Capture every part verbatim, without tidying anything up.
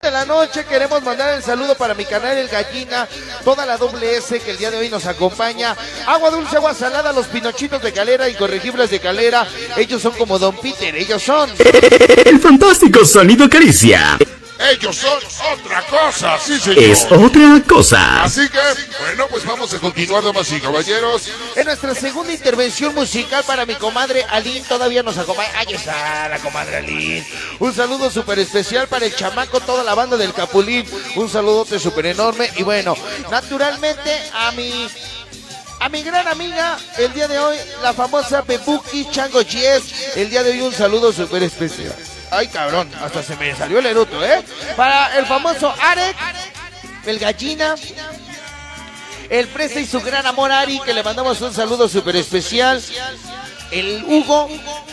de la noche queremos mandar el saludo para mi canal El Gallina, toda la doble S que el día de hoy nos acompaña. Agua dulce, agua salada, los pinochitos de Calera, incorregibles de Calera. Ellos son como Don Peter, ellos son el fantástico Sonido Caricia. Ellos son otra cosa, sí señor. Es otra cosa. Así que, bueno, pues vamos a continuar, damas y caballeros. En nuestra segunda intervención musical para mi comadre Aline, todavía nos acompaña. Ahí está la comadre Aline. Un saludo súper especial para el chamaco, toda la banda del Capulín. Un saludote súper enorme. Y bueno, naturalmente a mi... A mi gran amiga, el día de hoy, la famosa Bebuki Chango Yes. El día de hoy un saludo súper especial. Ay, cabrón, hasta se me salió el eruto, ¿eh? Para el famoso Arek, el Gallina, el Presta y su gran amor Ari, que le mandamos un saludo súper especial. El Hugo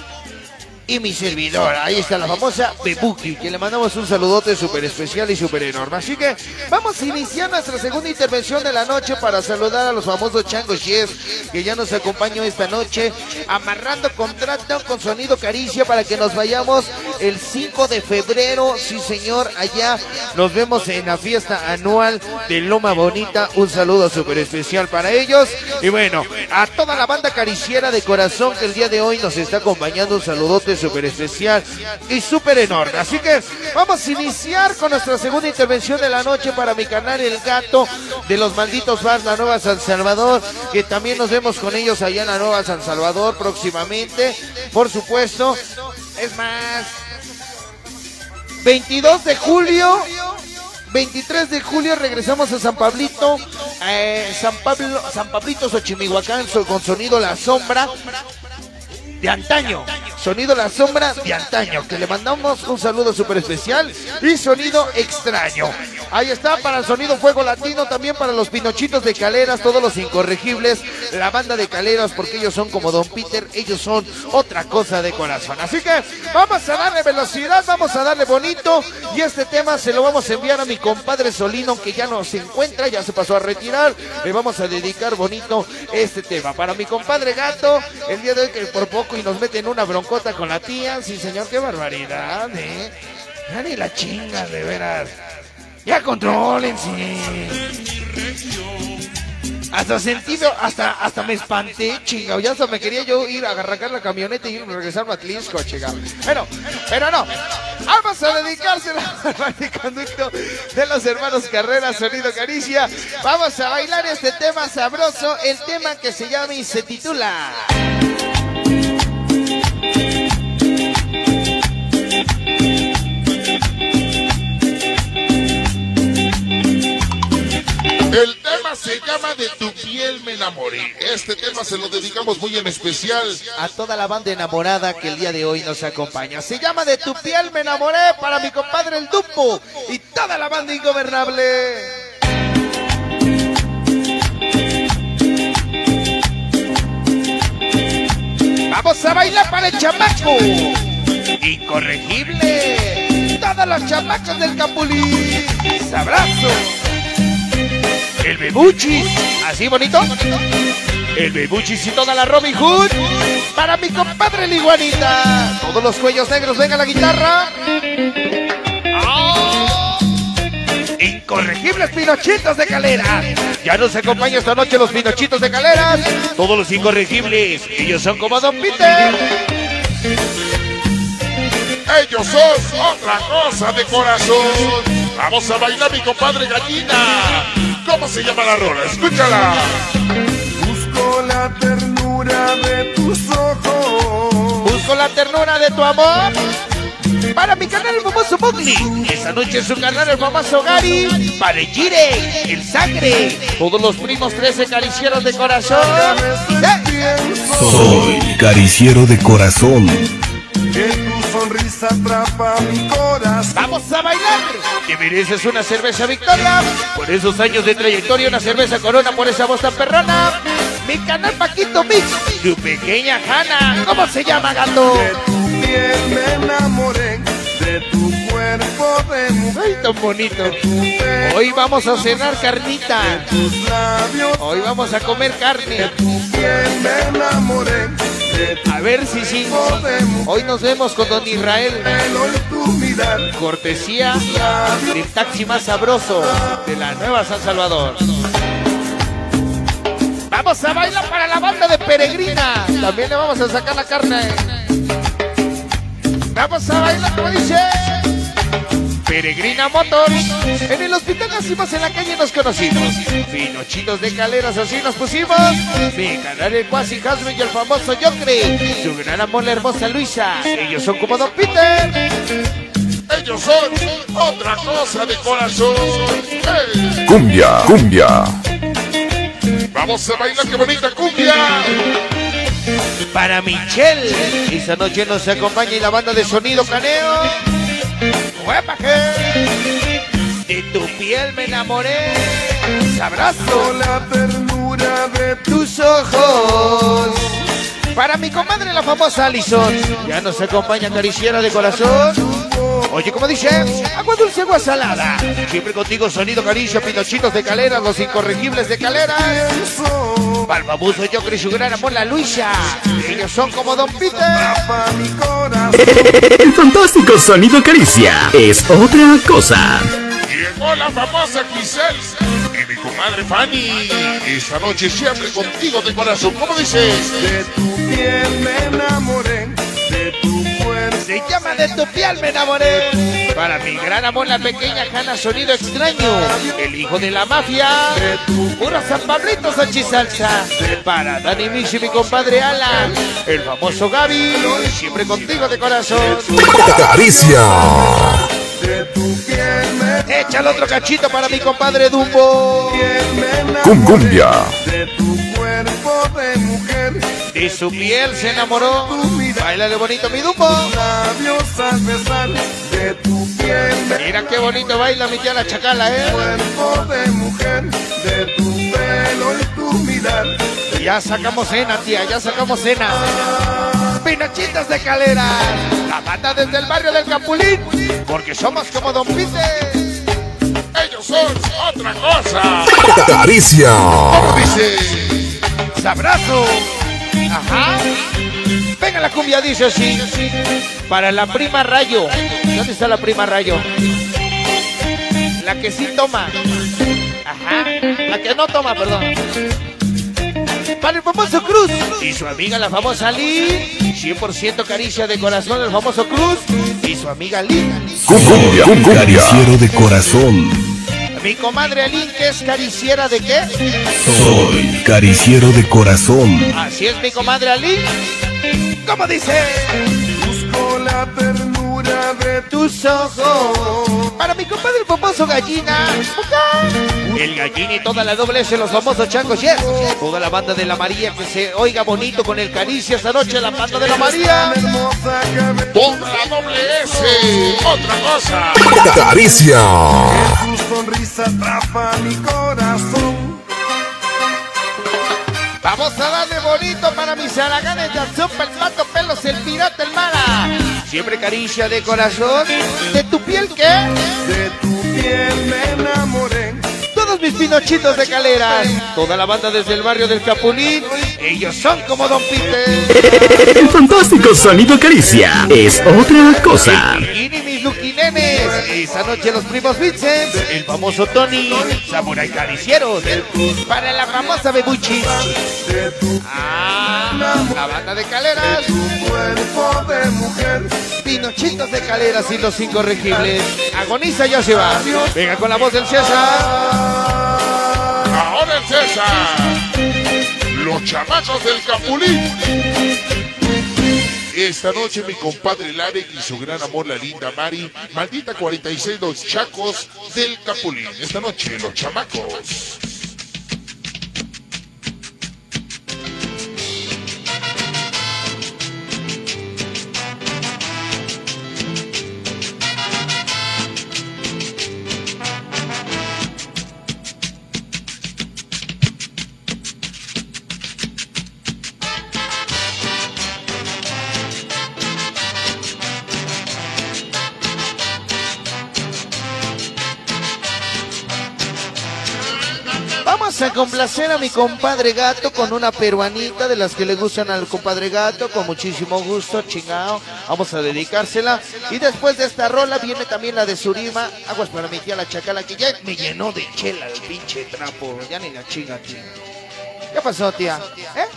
y mi servidor, ahí está la famosa Bebuki, que le mandamos un saludote súper especial y súper enorme. Así que vamos a iniciar nuestra segunda intervención de la noche para saludar a los famosos Changos Yes, que ya nos acompañan esta noche, amarrando contrato con Sonido Caricia para que nos vayamos el cinco de febrero, sí señor, allá nos vemos en la fiesta anual de Loma Bonita. Un saludo súper especial para ellos. Y bueno, a toda la banda cariciera de corazón que el día de hoy nos está acompañando, un saludote súper especial y súper enorme. Así que vamos a iniciar con nuestra segunda intervención de la noche para mi canal El Gato de los Malditos Bars, la Nueva San Salvador, que también nos vemos con ellos allá en la Nueva San Salvador próximamente, por supuesto. Es más, veintidós de julio, veintitrés de julio regresamos a San Pablito, eh, San Pablo, San Pablito Xochimihuacán, con Sonido La Sombra de antaño, Sonido La Sombra de antaño, que le mandamos un saludo súper especial, y Sonido Extraño. Ahí está, para el Sonido Fuego Latino, también para los Pinochitos de Caleras, todos los incorregibles, la banda de Caleras, porque ellos son como Don Peter, ellos son otra cosa de corazón. Así que vamos a darle velocidad, vamos a darle bonito, y este tema se lo vamos a enviar a mi compadre Solino, que ya no se encuentra, ya se pasó a retirar. Le vamos a dedicar bonito este tema para mi compadre Gato, el día de hoy, que por poco y nos meten una broncota con la tía. Sí señor, qué barbaridad, eh. Ya ni la chinga, de veras. Ya contrólense. Hasta sentido, hasta, hasta me espanté, chinga. Ya hasta me quería yo ir a arrancar la camioneta y ir a regresar a Atlisco, chinga. Pero, pero no. Vamos a dedicárselo al conducto de los hermanos Carreras, Sonido Caricia. Vamos a bailar este tema sabroso, el tema que se llama y se titula El tema se llama De tu piel me enamoré. Este tema se lo dedicamos muy en especial a toda la banda enamorada que el día de hoy nos acompaña. Se llama De tu piel me enamoré, para mi compadre el Dumbo y toda la banda ingobernable. Vamos a bailar para el chamaco incorregible, todos los chamacos del Capulín. Sabrazo. El Bebuchis, así bonito. El Bebuchis y toda la Robin Hood. Para mi compadre la Iguanita. Todos los cuellos negros, venga la guitarra. ¡Oh! Incorregibles Pinochitos de Calera. Ya nos acompaña esta noche los Pinochitos de Caleras. Todos los incorregibles. Ellos son como Don Peter. Ellos son otra cosa de corazón. Vamos a bailar, mi compadre Gallina. ¿Cómo se llama la rola? Escúchala. Busco la ternura de tus ojos. Busco la ternura de tu amor. Para mi canal el famoso Mowgli. Esta noche es su canal el famoso Gary. Para el Gire, el Sangre. Todos los primos trece caricieros de corazón. ¡Eh! Soy cariciero de corazón. Que tu sonrisa atrapa mi corazón. ¡Vamos a bailar! Te mereces una cerveza Victoria. Por esos años de trayectoria, una cerveza Corona por esa voz tan perrona. Mi canal Paquito Mix. Tu pequeña Hanna. ¿Cómo se llama, gato? De tu piel me enamoré. De tu cuerpo de mujer. Ay, tan bonito. Hoy vamos a cenar carnita. De tus labios. Hoy vamos a comer carne. De tu piel me enamoré. de tu A ver si sí. cuerpo de mujer, Hoy nos vemos con don Israel. pelo y tu mirar, Cortesía del taxi más sabroso de la Nueva San Salvador. Vamos a bailar para la banda de Peregrina. También le vamos a sacar la carne. Vamos a bailar como dice Peregrina Motors. En el hospital nacimos, en la calle nos conocimos. Pinochitos de Caleras, así nos pusimos. Mi canal el Cuasi Hasbro y el famoso Yocre. Su gran amor la hermosa Luisa. Ellos son como Don Peter. Ellos son otra cosa de corazón. ¡Hey! Cumbia, cumbia. Vamos a bailar, qué bonita cumbia. Para Michelle, esta noche nos acompaña y la banda de sonido Caneo. ¡Huepa que! De tu piel me enamoré. Abrazo la ternura de tu tus ojos. Para mi comadre la famosa Alison, ya nos acompaña acariciera de corazón. Oye, como dice, agua dulce, agua salada. Siempre contigo sonido caricia, Pinochitos de Caleras, los incorregibles de Caleras. beso, Palmabuzo, yo creo su gran amor la Luisa. Ellos son como Don Peter. atrapa mi corazón. El fantástico sonido caricia es otra cosa. Llegó la famosa Giselle y mi comadre Fanny. Esta noche siempre contigo de corazón. ¿Cómo dices? De tu piel me enamoré, de tu cuerpo. Se llama De tu piel me enamoré. Para mi gran amor la pequeña Jana sonido extraño. El hijo de la mafia. Puro San Pablito Sánchez Salsa. Para Dani Michi mi compadre Alan. El famoso Gaby. Siempre contigo de corazón. Caricia. De tu piel me, Échale otro cachito para mi compadre Dumbo. piel me enamoré, Cum cumbia. de tu cuerpo de mujer. De su piel se enamoró. Báilale bonito mi Dumbo. Labios al besar, de tu piel me Mira qué bonito baila mi tía la chacala, eh. cuerpo de mujer, de tu pelo y tu mirar. Ya sacamos cena, tía, ya sacamos cena. Pinochitos de Caleras, la banda desde el barrio del Capulín, porque somos como Don Peter. Ellos son otra cosa. Caricia. ¿Cómo dices? Sabrazo. Ajá. Venga la cumbia, dice así. Para la prima Rayo. ¿Dónde está la prima Rayo? La que sí toma. Ajá. La que no toma, perdón. Para el famoso Cruz y su amiga la famosa Lee. cien por ciento caricia de corazón el famoso Cruz y su amiga Lee. Cum cumbia, cum cumbia. Cariciero de corazón. Mi comadre Aline, que es cariciera de qué? Soy cariciero de corazón. Así es mi comadre Aline. ¿Cómo dice? Busco la ternura de tu Tus ojos. Para mi compadre el famoso Gallina. El Gallina y toda la doble S, los famosos changos, yes. Toda la banda de la María que se oiga bonito con el caricia esta noche, la banda de la María. hermosa cabeza. Ponga la doble S. Otra cosa. Caricia. Tu sonrisa atrapa mi corazón. Vamos a darle bonito para mis haraganes de Azumpa, el pato pelos, el pirata, el mala. Siempre caricia de corazón. ¿De tu piel qué? De tu piel me enamoré. Todos mis pinochitos de Caleras. Toda la banda desde el barrio del Capulín. Ellos son como Don Peter. El fantástico sonido caricia es otra cosa. Y mis luquinenes. Esta noche los primos Vincent. El famoso Tony. Samurai Caricieros. Para la famosa Bebuchi. De tu Ah, la banda de Caleras. cuerpo de mujer. Pinochitos de Caleras y los incorregibles. Agoniza ya se va. Venga con la voz del César. Ahora el César. Los chamacos del Capulín. Esta noche mi compadre Larek y su gran amor la linda Mari. Maldita cuarenta y seis, los chacos del Capulín. Esta noche los chamacos. Vamos a complacer a mi compadre Gato con una peruanita de las que le gustan al compadre Gato, con muchísimo gusto, chingao. Vamos a dedicársela. Y después de esta rola viene también la de Surima. Aguas para mi tía la Chacala, que ya me llenó de chela el pinche trapo. Ya ni la chinga, tía. ¿Qué pasó, tía? ¿Eh?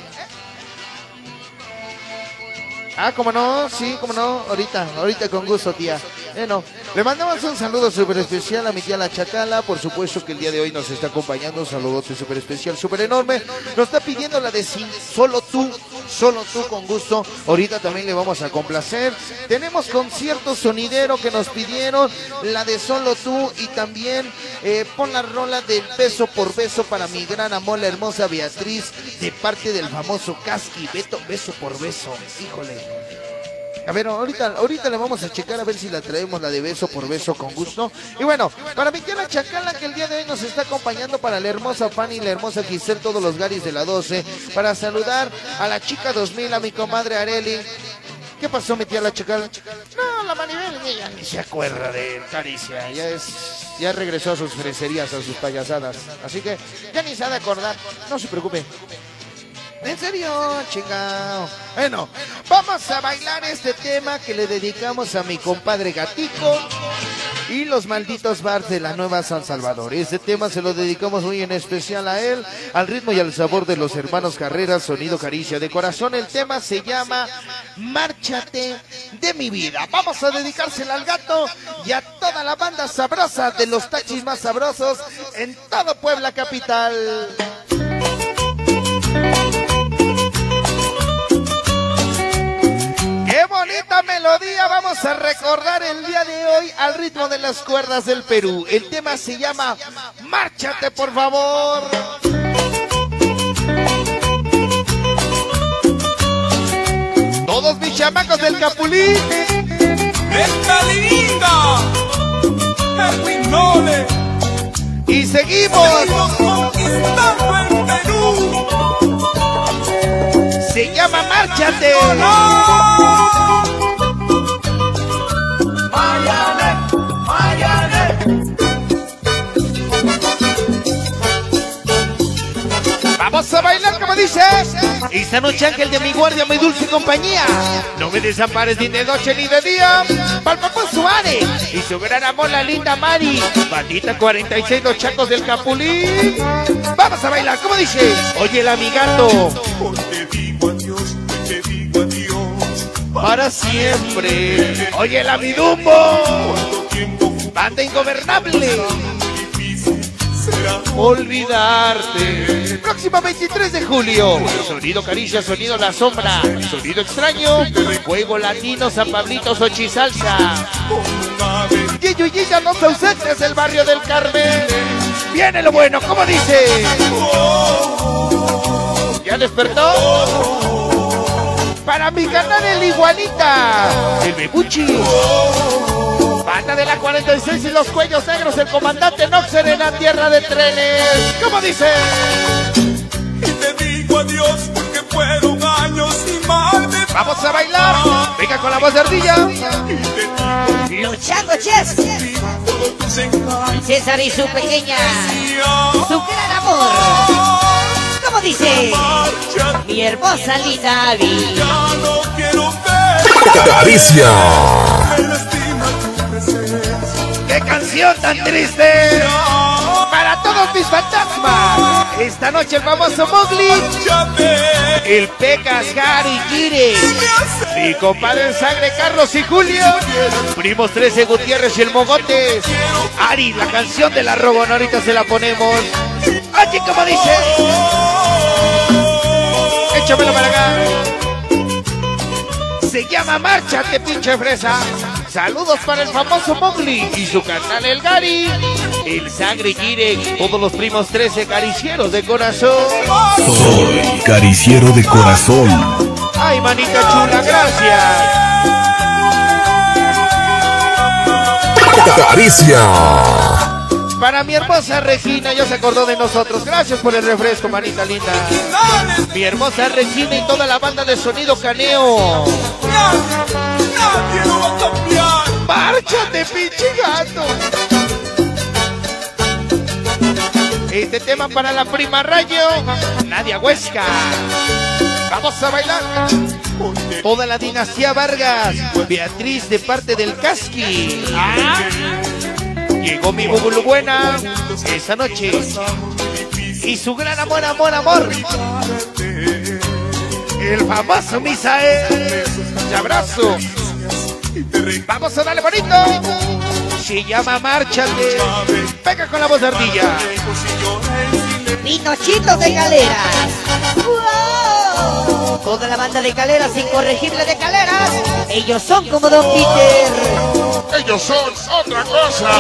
Ah, ¿cómo no? Sí, ¿cómo no? Ahorita, ahorita con gusto, tía. Bueno, le mandamos un saludo súper especial a mi tía la Chacala. Por supuesto que el día de hoy nos está acompañando. Un saludote súper especial, súper enorme. Nos está pidiendo la de sí, solo tú, solo tú con gusto. Ahorita también le vamos a complacer. Tenemos concierto sonidero que nos pidieron, la de solo tú. Y también eh, pon la rola del beso por beso para mi gran amor, la hermosa Beatriz, de parte del famoso Casqui. Beto, beso por beso, híjole. A ver, ahorita, ahorita le vamos a checar a ver si la traemos, la de beso por beso con gusto. Y bueno, para mi tía la Chacala, que el día de hoy nos está acompañando, para la hermosa Fanny, la hermosa Giselle, todos los garis de la doce, para saludar a la chica dos mil, a mi comadre Areli. ¿Qué pasó, mi tía la Chacala? No, la Maribel ella ni se acuerda de Caricia, ya es, ya regresó a sus freserías, a sus payasadas. Así que ya ni se ha de acordar, no se preocupe. ¿En serio? Chingao. Bueno, vamos a bailar este tema que le dedicamos a mi compadre Gatico y los malditos bars de la Nueva San Salvador. Este tema se lo dedicamos muy en especial a él, al ritmo y al sabor de los hermanos Carreras, sonido Caricia de Corazón. El tema se llama Márchate de mi vida. Vamos a dedicársela al Gato y a toda la banda sabrosa de los taxis más sabrosos en todo Puebla capital. ¡Qué bonita melodía! Vamos a recordar el día de hoy al ritmo de las cuerdas del Perú. El tema se llama Márchate, por favor. Todos mis chamacos del Capulín. ¡Esta linda! ¡Equinole! Y seguimos. Conquistando el Perú. Se llama Márchate. Mayale, Mayale. Vamos a bailar como dice. Esta noche ángel de mi guardia, mi dulce compañía. No me desampares ni de noche ni de día. Pa'l papá Suárez y su gran amor la linda Mari. Bandita cuarenta y seis, los chacos del Capulín. Vamos a bailar como dice. Oye el amigato. Hoy te digo adiós, te digo adiós. Para siempre. Oye el amidumbo. ¿Cuánto tiempo Banda ingobernable. difícil será Olvidarte. Próxima veintitrés de julio. Sonido Caricia, sonido La Sombra. Sonido extraño. Juego Latino, San Pablito, Xochi Salsa. con un ave? Gillo y Gilla, los ausentes del barrio del Carmen. Viene lo bueno, ¿cómo dice? ¿Ya despertó? Para mi canal el Iguanita, el Bebuchi. Banda de la cuarenta y seis y los cuellos negros, el comandante Noxer en la tierra de trenes. ¿Cómo dice? Y te digo adiós porque fueron años y mal me Vamos a bailar. Venga con la voz de ardilla. Y te digo Los changoches, todos tus engaños. César y su pequeña, Ya, su gran amor. ¿Cómo dice? márchate, Mi hermosa linda Abby. ya no quiero ver. Caricia. Me lastima tu presencia. ¡Qué canción tan triste! Para todos mis fantasmas. Esta noche el famoso Mowgli, Márchate. el Pecas, Gary, Gire, mi compadre en sangre Carlos y Julio, primos trece Gutiérrez y el Mogotes, Ari, la canción de la Rogón, ahorita se la ponemos. Oye, como dice, échamelo para acá. Se llama Márchate, pinche fresa. Saludos para el famoso Mowgli y su carnal el Gary, el Sangre Gire, todos los primos trece caricieros de corazón. Soy cariciero de corazón. Ay, manita chula, gracias. Caricia. Para mi hermosa Regina, ya se acordó de nosotros. Gracias por el refresco, manita linda. Mi hermosa Regina y toda la banda de Sonido Caneo. Nadie lo va a cambiar. ¡Márchate, pinche gato! Este tema para la prima Rayo, Nadia Huesca. Vamos a bailar. Toda la dinastía Vargas, Beatriz de parte del Casqui. Ah, llegó mi bubulu buena esa noche. Y su gran amor, amor, amor. El famoso Misael. Te abrazo. Vamos a darle bonito. Se llama Márchate. Pega con la voz de ardilla. Pinochitos de Caleras. ¡Wow! Toda la banda de Caleras, incorregible de Caleras. Ellos son como Don Peter. Ellos son otra cosa.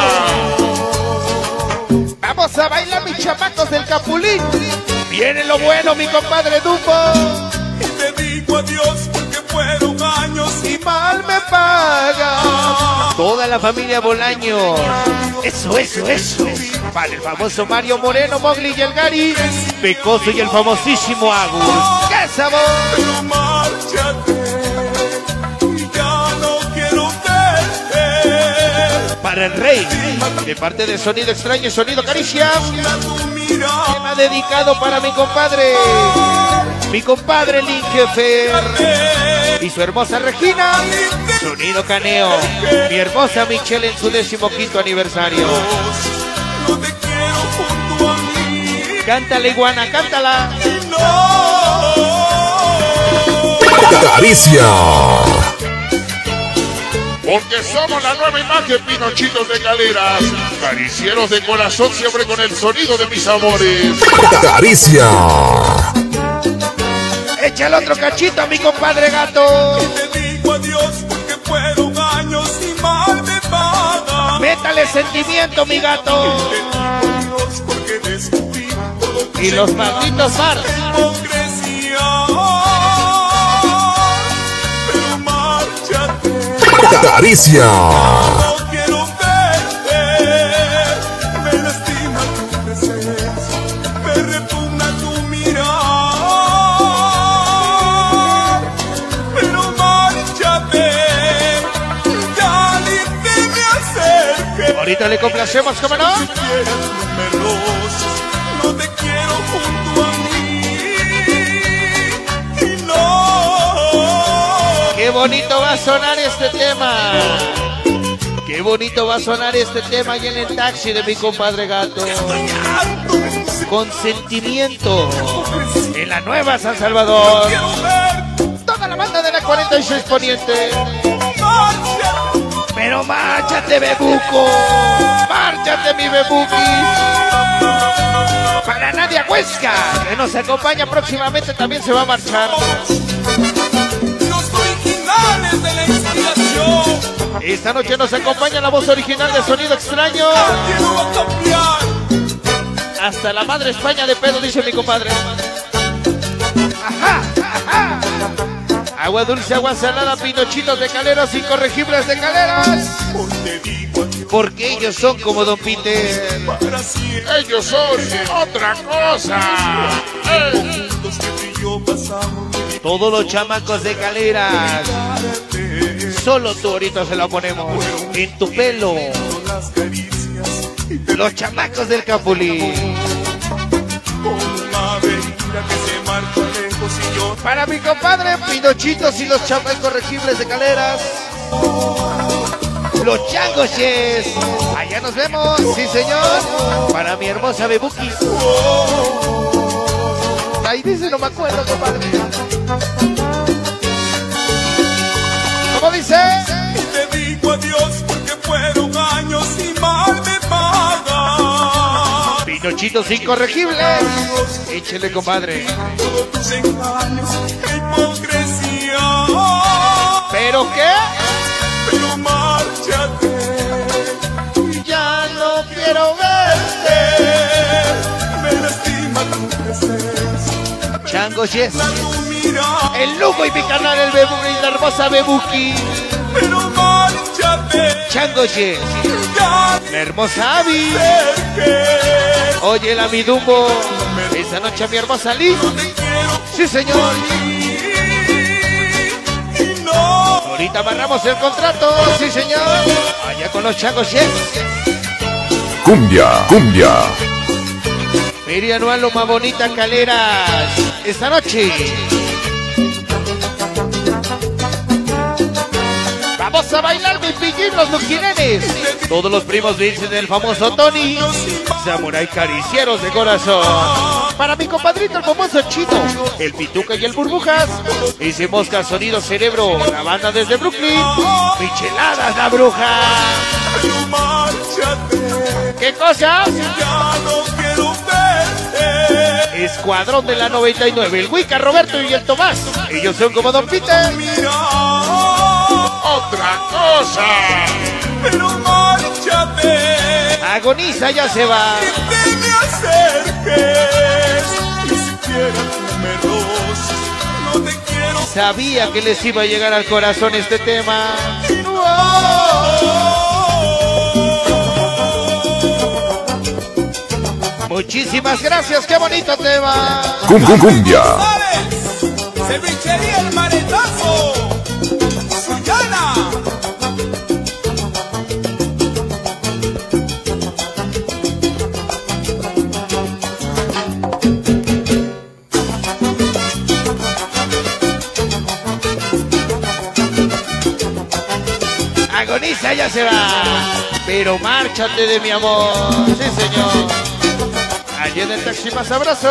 Vamos a bailar, mis chamacos del Capulín. Viene lo bueno, mi compadre Dumbo. Y te digo adiós porque fueron años Y mal me paga. Toda la familia Bolaño. Eso, eso, eso. Para el famoso Mario Moreno, Mowgli y el Gary. Pecoso y el famosísimo Agus. ¡Qué sabor! pero márchate. Y ya no quiero verte. Para el rey, de parte de Sonido Extraño y Sonido Caricia. Mira tu mirada. Tema dedicado para mi compadre. Mi compadre Linkefer. Y su hermosa Regina. Sonido Caneo. Mi hermosa Michelle en su decimoquinto aniversario. No te quiero junto a mí. Cántala, iguana, cántala. Caricia. Porque somos la nueva imagen, Pinochitos de Caleras. Caricieros de corazón, siempre con el sonido de mis amores. Caricia. Echa el otro cachito a mi compadre Gato. Te digo adiós porque fueron años y mal me paga. Métale sentimiento, mi gato. Te digo adiós porque descubrí todo tu Y los malditos Mars. hipocresía. Pero márchate. Caricia. No quiero verte. Me lastima tu presencia. Me repugna tu mirar. Pero márchate. Ya ni te me acerques. Ahorita le complacemos, ¿cómo no? Si quieres no me roces. No te quiero junto a mí. Y no. Qué bonito va a sonar este tema. Qué bonito va a sonar este tema ahí en el taxi de mi compadre Gato. Con sentimiento. En la nueva San Salvador. Quiero ver. Toda la banda de la cuarenta y seis Poniente. Márchate. Pero márchate, bebuco. Márchate, mi bebuki. Para Nadia Huesca, que nos acompaña próximamente, también se va a marchar. Los originales de la inspiración. Esta noche nos acompaña la voz original de Sonido Extraño. Quiero va a cambiar. Hasta la madre España de pedo, dice mi compadre. Ajá, ajá. Agua dulce, agua salada, pinochitos de Caleras, incorregibles de Caleras. Porque digo adiós Porque ellos son como Don Peter. para siempre. Ellos son otra cosa. ¡Eh! Los que tú y yo pasamos. Todos los chamacos de Caleras. Solo tú ahorita se la ponemos en tu pelo. Las caricias. Y te Los chamacos del Capulín. como una avenida que se marcha lejos y yo. Para mi compadre Pinochitos y los chamacos incorregibles de Caleras. Los changoches. Allá nos vemos, sí señor. Para mi hermosa Bebuki. Ahí dice, no me acuerdo, compadre. ¿Cómo dice? Te digo adiós porque fueron años y mal me paga. Pinochitos incorregibles. Échele, compadre. Todos tus engaños, hipocresía. ¿Pero qué? Pero márchate. Ya no quiero verte. Me lastima tu presencia. Changoches. La tu mirada. El Lugo y mi canal, el Bebuki y la hermosa Bebuki. Pero márchate. Changoches. Ya La hermosa Abby. cerques. Oye, la mi Dumbo. Esta noche a mi hermosa Liz. Te quiero Sí, señor. y no. Ahorita amarramos el contrato. Sí, señor. Allá con los changoches. Cumbia, cumbia. Feria Anual Loma Bonita Caleras. Esta noche. Vamos a bailar, mi pillín, los luquinenes. Todos los primos dicen del famoso Tony. Samurai caricieros de corazón. Para mi compadrito, el famoso Chino, el Pituca y el Burbujas. Hicimos Sonido Cerebro, la banda desde Brooklyn. Micheladas, la bruja. ¿Qué cosa? Ya no quiero verte. Escuadrón de la noventa y nueve, el Wicca, Roberto y el Tomás. Ellos son como Don Peter. Otra cosa. Pero márchate. Agoniza, ya se va. Que te me acerques. Ni siquiera números. No te quiero. Sabía que les iba a llegar al corazón este tema. Muchísimas gracias, qué bonito tema. Cum, cum, cumbia. Cevichería El Maretazo. Suyana. Agoniza, ya se va. Pero márchate de mi amor. Sí, señor. Allí en el taxi más abrazo.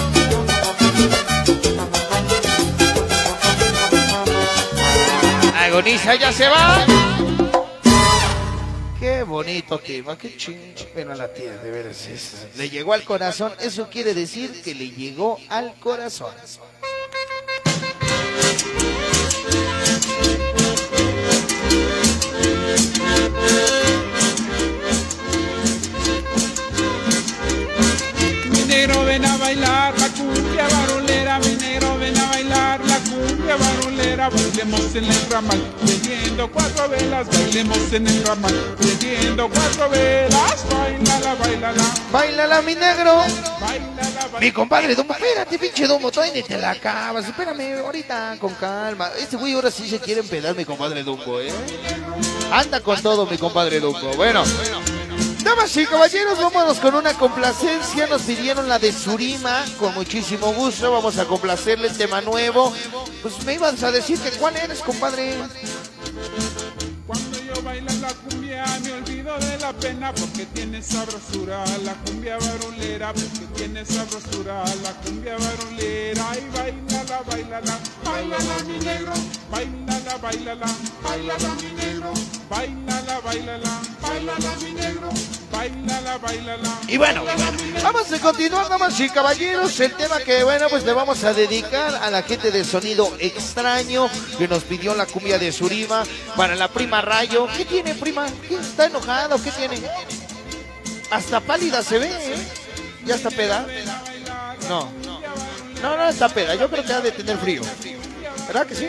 Agoniza, ya se va. Qué bonito tema, qué chinche. Bueno, la tía, de veras, es, le llegó al corazón. Eso quiere decir que le llegó al corazón. Minero, ven a bailar la cumbia barulera, minero, ven a bailar la cumbia barulera, bailemos en el ramal, prendiendo cuatro velas, bailemos en el ramal, prendiendo cuatro velas, bailala, bailala. Bailala, mi negro. Bailala, bailala. Mi compadre Domo, espérate, pinche Domo, todavía ni te la acabas, espérame, ahorita, con calma. Este güey ahora sí se quiere empedar, mi compadre Dumbo, ¿eh? Anda con todo, mi compadre Dumbo. Bueno, damas y caballeros, vámonos con una complacencia. Nos pidieron la de Surima, con muchísimo gusto. Vamos a complacerle el tema nuevo. Pues me ibas a decir que cuál eres, compadre. Cuando yo bailo la cumbia me olvido de la pena porque tiene sabrosura la cumbia barulera, porque tiene sabrosura la cumbia barulera. Y bailala, bailala, bailala mi negro, bailala, bailala, bailala mi negro, bailala, bailala, bailala mi negro, bailala, bailala. Y bueno, vamos a continuar, damas y caballeros, el tema que, bueno, pues le vamos a dedicar a la gente de Sonido Extraño, que nos pidió la cumbia de Surima, para la prima Rayo. ¿Qué tiene, prima? ¿Qué? ¿Está enojada o qué tiene? Hasta pálida se ve, ¿eh? ¿Ya está peda? No, no, no está peda, yo creo que ha de tener frío. ¿Verdad que sí?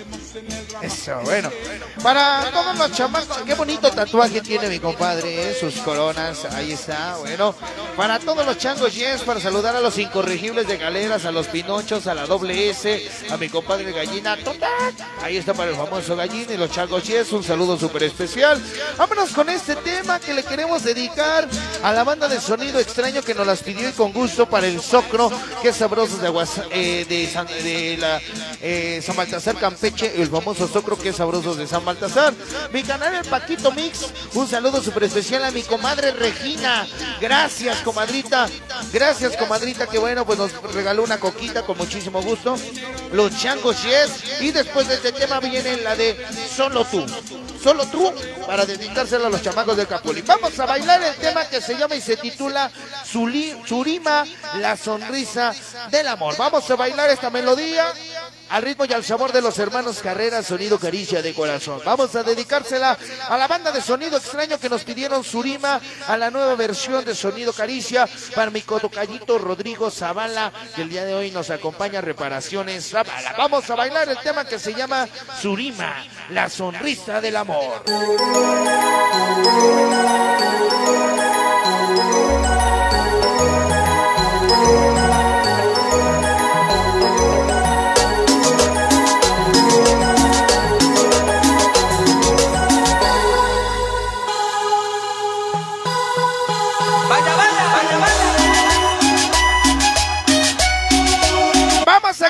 Eso, bueno. Para todos los chamacos, qué bonito tatuaje tiene mi compadre, ¿eh? Sus coronas, ahí está, bueno. Para todos los changos yes, para saludar a los incorregibles de Galeras, a los Pinochos, a la doble S, a mi compadre Gallina, total. Ahí está para el famoso Gallín y los changos yes, un saludo súper especial. Vámonos con este tema que le queremos dedicar a la banda de Sonido Extraño que nos las pidió y con gusto para el Socro, que es sabroso de, Aguas, eh, de, San, de la, eh, San Baltasar Campeche, el famoso Socro que es sabroso de San Baltasar. Mi canal el Paquito Mix, un saludo súper especial a mi comadre Regina. Gracias, comadrita. Gracias, comadrita, que bueno, pues nos regaló una coquita con muchísimo gusto. Los changos yes. Y después de este tema viene la de Solo Tú. Solo Tú, para dedicárselo a los chamacos del Capuli. Vamos a bailar el tema que se llama y se titula Suli, Surima, la sonrisa del amor. Vamos a bailar esta melodía al ritmo y al sabor de los hermanos Carrera, Sonido Caricia de Corazón. Vamos a dedicársela a la banda de Sonido Extraño que nos pidieron Surima, a la nueva versión de Sonido Caricia, para mi cotocallito Rodrigo Zavala, que el día de hoy nos acompaña Reparaciones Zavala. Vamos a bailar el tema que se llama Surima, la sonrisa del amor. Vaya, vaya, vaya, vaya.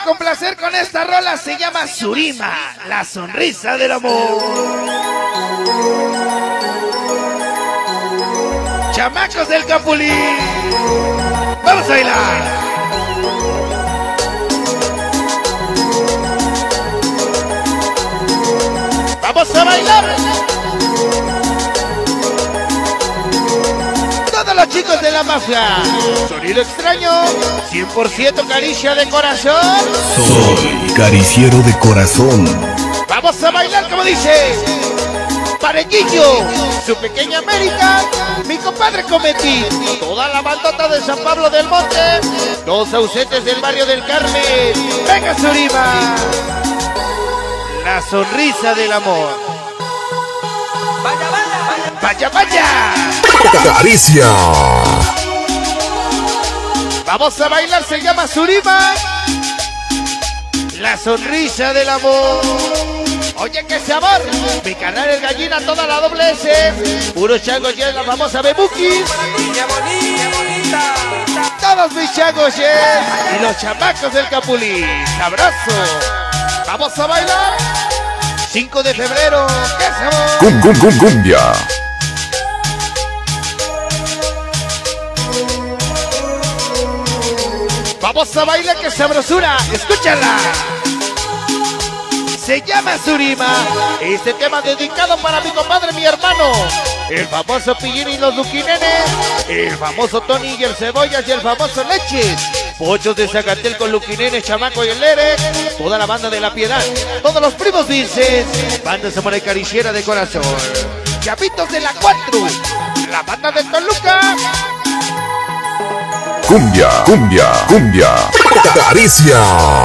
complacer con esta rola, se llama Surima, la sonrisa del amor. Chamacos del Capulín, vamos a bailar. Vamos a bailar. Todos los chicos de la mafia, sonido extraño, cien por ciento caricia de corazón. Soy cariciero de corazón. Vamos a bailar como dice Pareñillo, su pequeña América, mi compadre Cometí, toda la bandota de San Pablo del Monte, dos ausentes del barrio del Carmen. Venga Surima, la sonrisa del amor. Vaya, vaya, vaya, vaya. Caricia. Vamos a bailar, se llama Surima, la sonrisa del amor. Oye, qué sabor. Mi canal es Gallina, toda la doble S. Puros changos y la famosa Bebukis. niña bonita. Todos mis changos y los chamacos del Capulín. Abrazo. Vamos a bailar. cinco de febrero. ¡Qué sabor! Cum, cum, cum, cumbia. Vamos a bailar, que sabrosura. Escúchala. Se llama Surima. Este tema dedicado para mi compadre, mi hermano, el famoso Pillín y los Luquinenes, el famoso Tony y el Cebollas y el famoso Leches, Pochos de Zacatel con Luquinenes, Chamaco y el Lere, toda la banda de La Piedad, todos los primos Vinces, banda Zamora y Cariciera de corazón, Chapitos de la cuatro, la banda de Toluca. Cumbia, cumbia, cumbia. Caricia.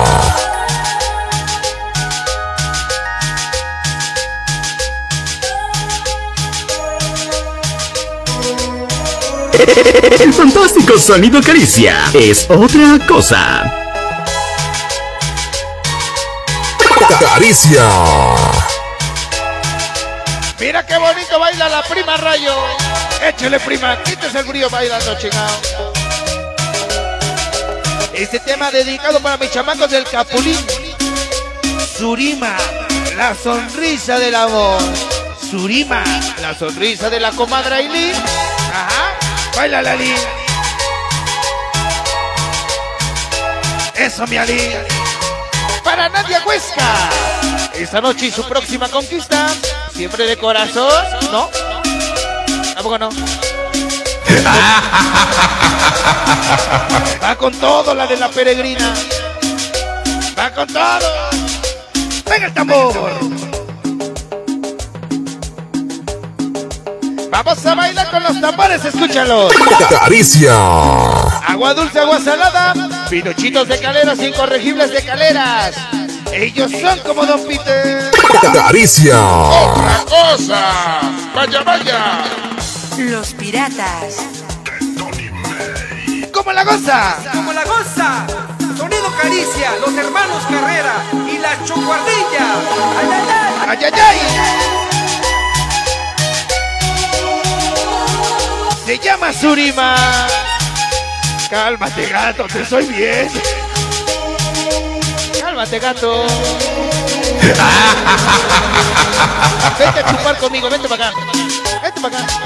El fantástico sonido Caricia es otra cosa. Caricia. Mira qué bonito baila la prima Rayo. Échale, prima, quítese el brillo bailando, chingado. Este tema dedicado para mis chamacos del Capulín. Surima, la sonrisa del amor. Surima, la sonrisa de la comadre Ailín. Ajá, baila la Ailín. Eso, mi Ailín. Para Nadia Huesca, esta noche y su próxima conquista, siempre de corazón, ¿no? ¿Tampoco no? Va con todo la de la peregrina. Va con todo. Venga el tambor. Vamos a bailar con los tambores, escúchalos. Caricia. Agua dulce, agua salada, pinochitos de caleras, incorregibles de caleras. Ellos son como Don Peter. Caricia. Otra cosa. Vaya, vaya. Los piratas. ¿Cómo la goza? Como la goza. Sonido Caricia, los hermanos Carrera y la Chocuardilla. Ay, ay, ay. Ay, ay, ay. Se llama Surima. Cálmate, gato, te soy bien. Cálmate, gato. Vente a chupar conmigo, vente para acá. Vente para acá.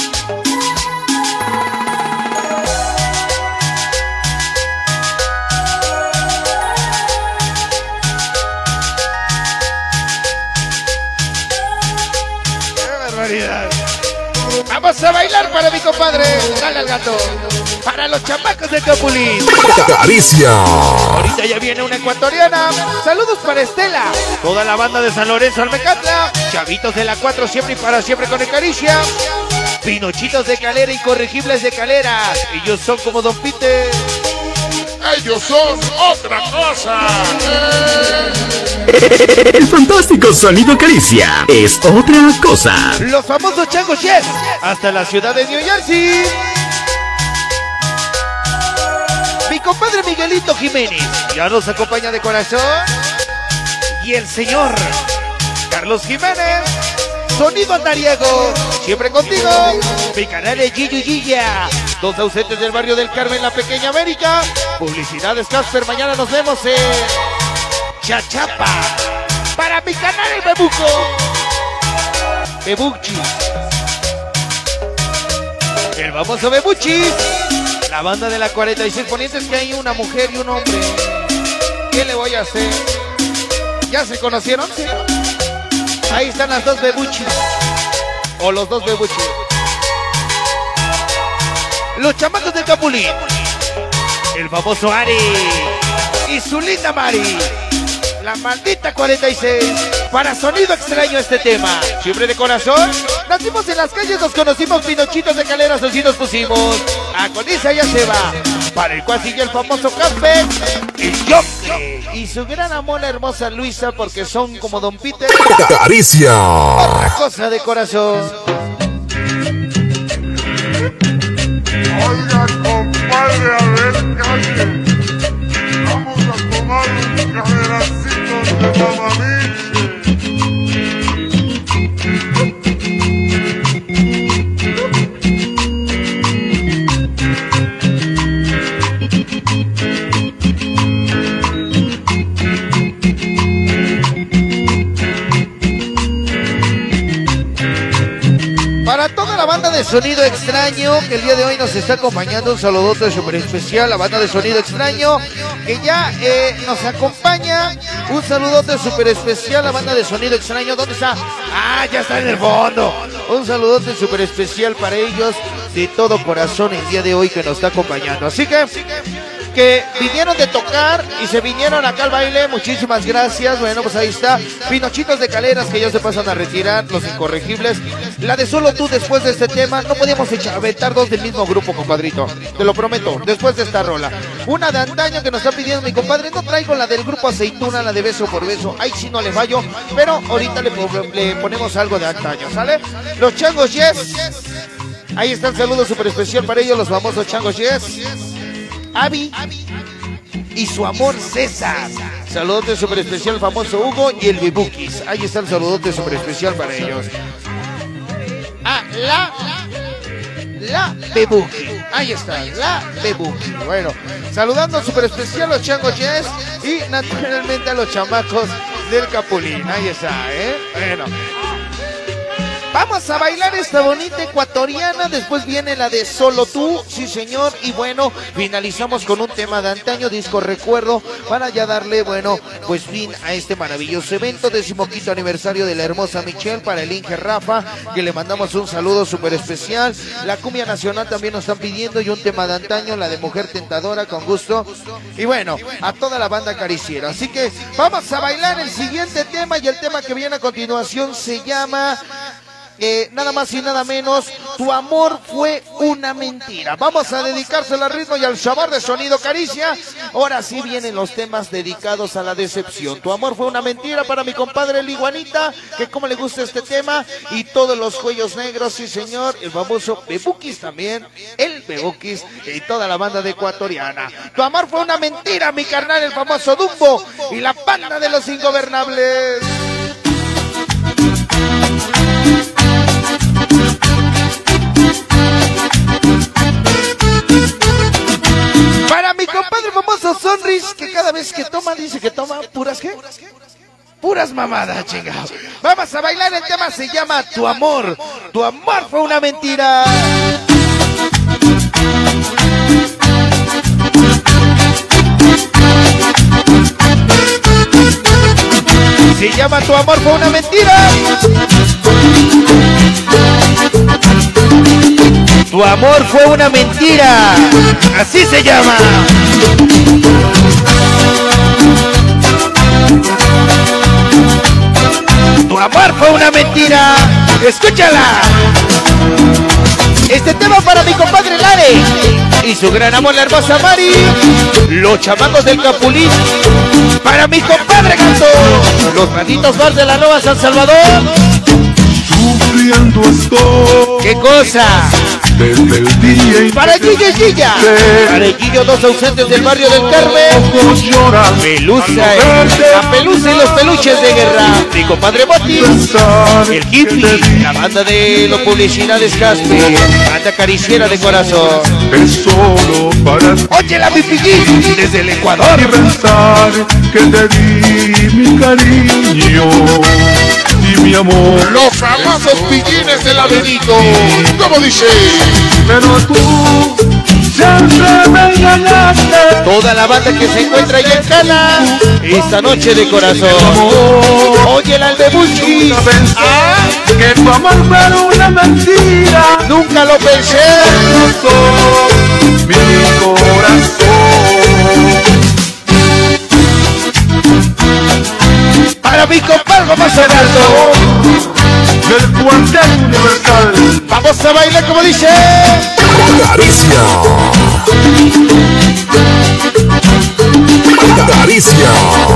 ¡Qué barbaridad! Vamos a bailar para mi compadre. Dale al gato. Para los chamacos de Capulín. Caricia. Ahorita ya viene una ecuatoriana. Saludos para Estela. Toda la banda de San Lorenzo Almecatla. Chavitos de la cuatro, siempre y para siempre con el Caricia. Pinochitos de calera, incorregibles de caleras. Ellos son como Don Peter. Ellos son otra cosa. El fantástico sonido Caricia es otra cosa. Los famosos Changos Chefs. Hasta la ciudad de New Jersey. Mi compadre Miguelito Jiménez ya nos acompaña de corazón. Y el señor Carlos Jiménez. Sonido andariego. Siempre contigo. Mi canal es Gillo y Gilla. Dos ausentes del barrio del Carmen, la pequeña América. Publicidades Casper. Mañana nos vemos en Chachapa. Para mi canal el Bebuco. Bebuchis. El famoso Bebuchis. La banda de la cuarenta y seis Ponientes, que hay una mujer y un hombre. ¿Qué le voy a hacer? ¿Ya se conocieron? ¿Sí? Ahí están las dos Bebuchis. O los dos Bebuchis. Los chamacos del Capulín. El famoso Ari. Y su linda Mari. La maldita cuarenta y seis. Para Sonido Extraño este tema. Siempre de corazón. Nacimos en las calles, nos conocimos, pinochitos de caleras, así nos pusimos. A Coniza ya se va. Para el cuasi y el famoso Café. El Yoke. Y su gran amor, la hermosa Luisa, porque son como Don Peter. Caricia. Otra cosa de corazón. Oiga, compadre, a ver, calle. Vamos a tomar un caderacito de mamamiche. Para toda la banda de Sonido Extraño que el día de hoy nos está acompañando, un saludote súper especial, la banda de Sonido Extraño que ya eh, nos acompaña, un saludote súper especial, la banda de Sonido Extraño. ¿Dónde está? Ah, ya está en el fondo. Un saludote súper especial para ellos de todo corazón el día de hoy que nos está acompañando. Así que que vinieron de tocar y se vinieron acá al baile, muchísimas gracias. Bueno, pues ahí está, Pinochitos de Caleras que ya se pasan a retirar, los incorregibles. La de Solo Tú, después de este tema, no podíamos echar, aventar dos del mismo grupo, compadrito, te lo prometo, después de esta rola. Una de antaño que nos está pidiendo mi compadre, no traigo la del grupo Aceituna, la de Beso por Beso, ahí sí no le fallo, pero ahorita le, le ponemos algo de antaño, ¿sale? Los Changos Yes, ahí está el saludo súper especial para ellos, los famosos Changos Yes. Abby y su amor César. Saludote súper especial al famoso Hugo y el Bebukis. Ahí está el saludote súper especial para ellos. Ah, la La Bebuki. Ahí está, la Bebuki. Bueno, saludando súper especial a los Changos Yes y naturalmente a los chamacos del Capulín. Ahí está, ¿eh? Bueno. Vamos a bailar esta bonita ecuatoriana, después viene la de Solo Tú, sí señor, y bueno, finalizamos con un tema de antaño, disco recuerdo, para ya darle, bueno, pues fin a este maravilloso evento, decimoquinto aniversario de la hermosa Michelle, para el Inge Rafa, que le mandamos un saludo súper especial. La cumbia nacional también nos están pidiendo, y un tema de antaño, la de Mujer Tentadora, con gusto, y bueno, a toda la banda cariciera. Así que vamos a bailar el siguiente tema, y el tema que viene a continuación se llama... Eh, nada más y nada menos, Tu amor fue una mentira. Vamos a dedicárselo al ritmo y al sabor de Sonido Caricia. Ahora sí vienen los temas dedicados a la decepción. Tu amor fue una mentira para mi compadre el Iguanita, que como le gusta este tema, y todos los cuellos negros, sí señor, el famoso Bebukis también, el Bebukis y toda la banda de ecuatoriana. Tu amor fue una mentira, mi carnal, el famoso Dumbo y la banda de los ingobernables. Para mi compadre famoso Sonris, que cada vez que toma dice que toma puras ¿qué? Puras mamadas, chingados. Vamos a bailar, el tema se llama Tu amor. Tu amor fue una mentira. Se llama Tu amor fue una mentira. Tu amor fue una mentira. Así se llama. Tu amor fue una mentira. Escúchala. Este tema para mi compadre Lare y su gran amor, la hermosa Mari. Los chamacos del Capulín. Para mi compadre Gato. Los ratitos bar de la Nueva San Salvador. Sufriendo estoy. ¿Qué cosa? desde el día en Para que Gilla Gilla. Para Gillo, dos ausentes del barrio del Carmen. ojos lloran Pelusa, al no verte la pelusa y los peluches de guerra. Mi compadre Botis. pensar El hippie, la banda de los publicidades Caspe. Banda cariciera de corazón. es solo para ti. Oye la Pipillín desde el Ecuador. Y pensar que te di mi cariño y mi amor. Los famosos pillines del laberinto. ¿Cómo dice? Pero tú siempre me engañaste. Toda la banda que se encuentra allá en Cala esta noche de corazón. Oye el Albebuchi. Nunca pensé Ah, que tu amor fuera una mentira. nunca lo pensé. Mi corazón. Para mi compadre vamos a bailar. Del cuartel universal. Vamos a bailar como dice. Caricia. Caricia.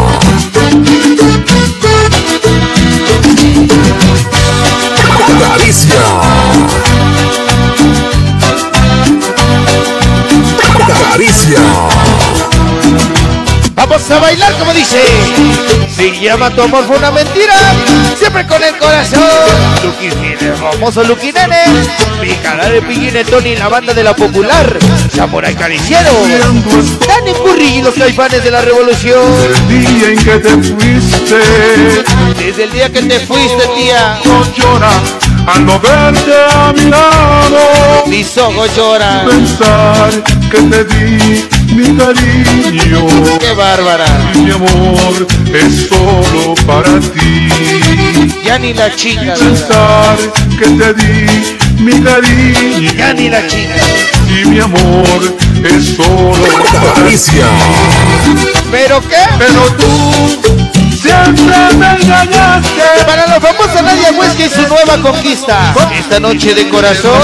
Caricia. Caricia. Vamos a bailar como dice. Se llama Tu amor fue una mentira. Siempre con el corazón. Lucky el famoso Lucky Nene. Mi canal de Pillín Tony, la banda de la popular. Samurai Cariciero. Dani Curry y los caifanes de la revolución. El día en que te fuiste, Desde el día que te fuiste, tía. no llora al no verte a mi lado. Mis ojos lloran. Pensar que te di mi cariño Qué bárbara. y mi amor es solo para ti. Ya ni la chinga. Pensar que te di mi cariño Ya ni la chinga. y mi amor es solo para ti. Caricia. ¿Pero qué? Pero tú siempre me engañaste. Para la famosa Nadia Huesca y su nueva conquista. Esta noche de corazón.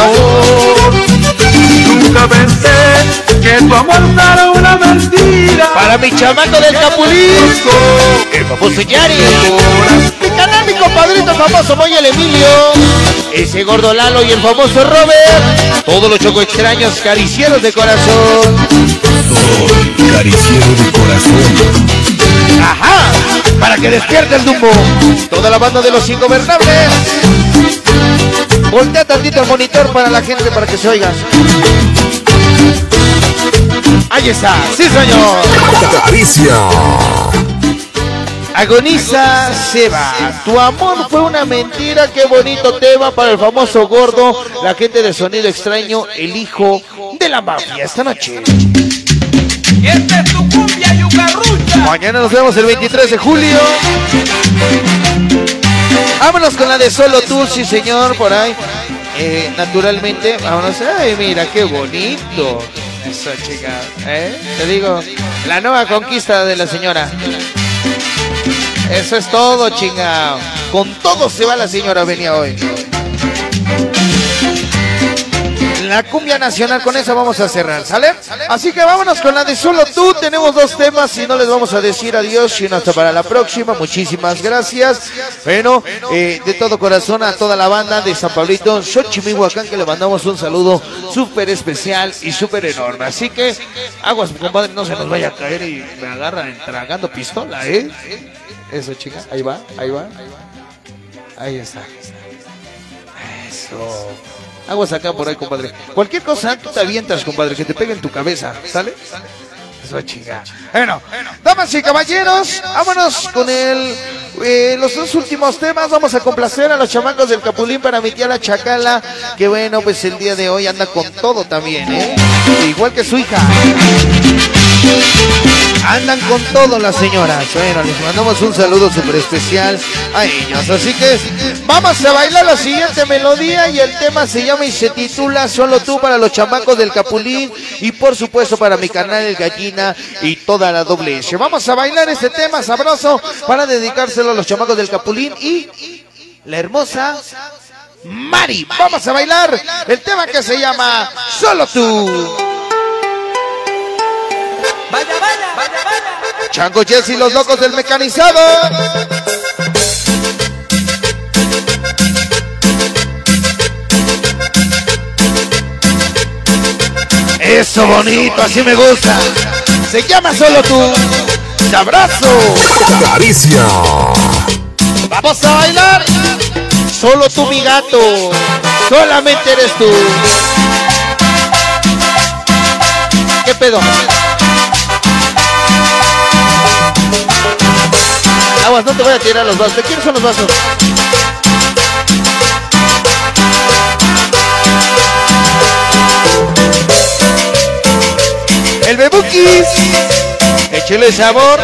Nunca pensé que tu amor fuera una mentira. Para mi chamaco del Capulín. El famoso Yari. Mi canal, mi compadrito famoso Moy el Emilio. Ese gordo Lalo y el famoso Robert. Todos los choco extraños caricieros de corazón. Soy cariciero de corazón. Ajá. Para que despierte el Dumbo. Toda la banda de los ingobernables. Voltea tantito el monitor para la gente para que se oiga. Ahí está, sí señor. Caricia. Agoniza Seba. Tu amor fue una mentira. Qué bonito tema para el famoso gordo. La gente de Sonido Extraño, el hijo de la mafia. Esta noche. Y esta es tu cumbia yucarrucha. Mañana nos vemos el veintitrés de julio. Vámonos con la de Solo Tú, sí señor, por ahí. Eh, naturalmente, vámonos. Ay, mira, qué bonito. Eso, chica. ¿Eh? Te digo, la nueva conquista de la señora. Eso es todo, chingao. Con todo se va la señora, venía hoy. La cumbia nacional, con esa vamos a cerrar, ¿sale? Así que vámonos con la de Solo Tú. Tenemos dos temas y no les vamos a decir adiós, sino hasta para la próxima. Muchísimas gracias. Bueno, eh, de todo corazón a toda la banda de San Pablito, Xochimilhuacán, que le mandamos un saludo súper especial y súper enorme. Así que, aguas, compadre, no se nos vaya a caer y me agarran tragando pistola, ¿eh? Eso, chicas, ahí va, ahí va, ahí va. Ahí está. Eso. Aguas acá por ahí, compadre. Cualquier cosa, tú te avientas, compadre, que te pegue en tu cabeza, ¿sale? Eso chinga. Bueno, damas y caballeros, vámonos con el, eh, los dos últimos temas. Vamos a complacer a los chamacos del Capulín para mi tía la Chacala, que bueno, pues el día de hoy anda con todo también, ¿eh? Igual que su hija. Andan con todo las señoras. Bueno, les mandamos un saludo súper especial a ellos. Así que vamos a bailar la siguiente melodía y el tema se llama y se titula Solo Tú, para los chamacos del Capulín y por supuesto para mi canal El Gallina y toda la doble S. Vamos a bailar este tema sabroso para dedicárselo a los chamacos del Capulín y la hermosa Mari. Vamos a bailar el tema que se llama Solo Tú. Vaya, vaya, vaya, vaya. Chango Jesse y los locos del mecanizado. Eso bonito, así me gusta. Se llama Solo Tú. Te abrazo. Caricia. Vamos a bailar. Solo tú, mi gato. Solamente eres tú. ¿Qué pedo? Aguas, no te voy a tirar los vasos. ¿De quién son los vasos? El Bebukis. Échale sabor.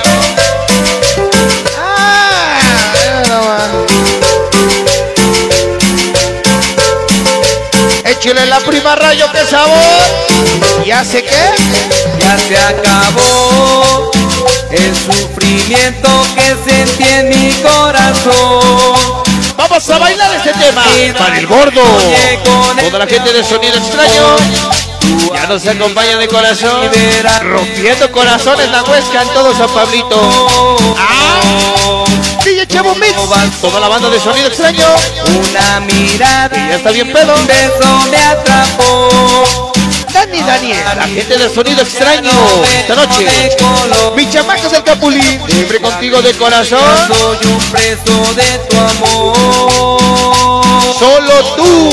Ah, no va. Échale la prima rayo, qué sabor. ¿Ya sé qué? Ya se acabó el sufrimiento que sentí en mi corazón. Vamos a bailar este tema para el gordo. Toda la gente de Sonido Extraño ya nos acompaña de corazón. Rompiendo corazones la Huesca en todo San Pablito. ¡Ah! D J Chevo Mix. Toda la banda de Sonido Extraño. Una mirada y ya está bien pedo. Un beso me atrapó. Dani Daniel, la gente de Sonido Extraño. Esta noche, mis chamacos del Capulín, siempre contigo de corazón. Soy un preso de tu amor. Solo tú.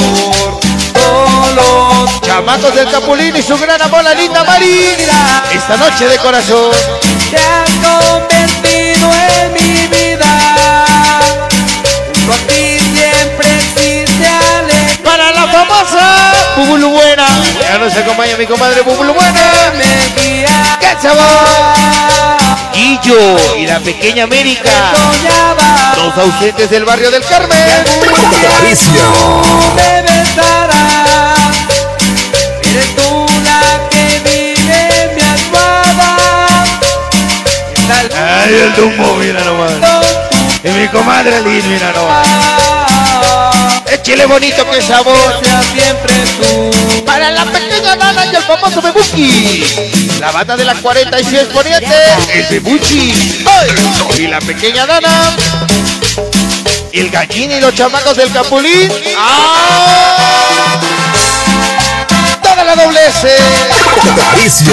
Solo tú. Chamacos del Capulín y su gran amor, la linda Mari. Esta noche de corazón. Te has convertido en mi vida. Junto a ti siempre existe alegría. Para la famosa Bubulu Buena. Ya nos acompaña mi comadre Bubulu Buena. ¡Qué sabor! Guillo y la pequeña América. Los ausentes del barrio del Carmen. Caricia. Me besarás. Eres tú la que vive en mi almohada. Ay, el Dumbo, mira nomás. Y mi comadre Lin, mira nomás. Échale bonito, qué sabor. Sea siempre tú. Para la pequeña Nana y el famoso Bebuki. La banda de la cuarenta y seis Poniente. El Bebuchi. Y la pequeña Nana. El Gallín y los chamacos del Capulín. ¡Ah! Toda la doble S. Caricia.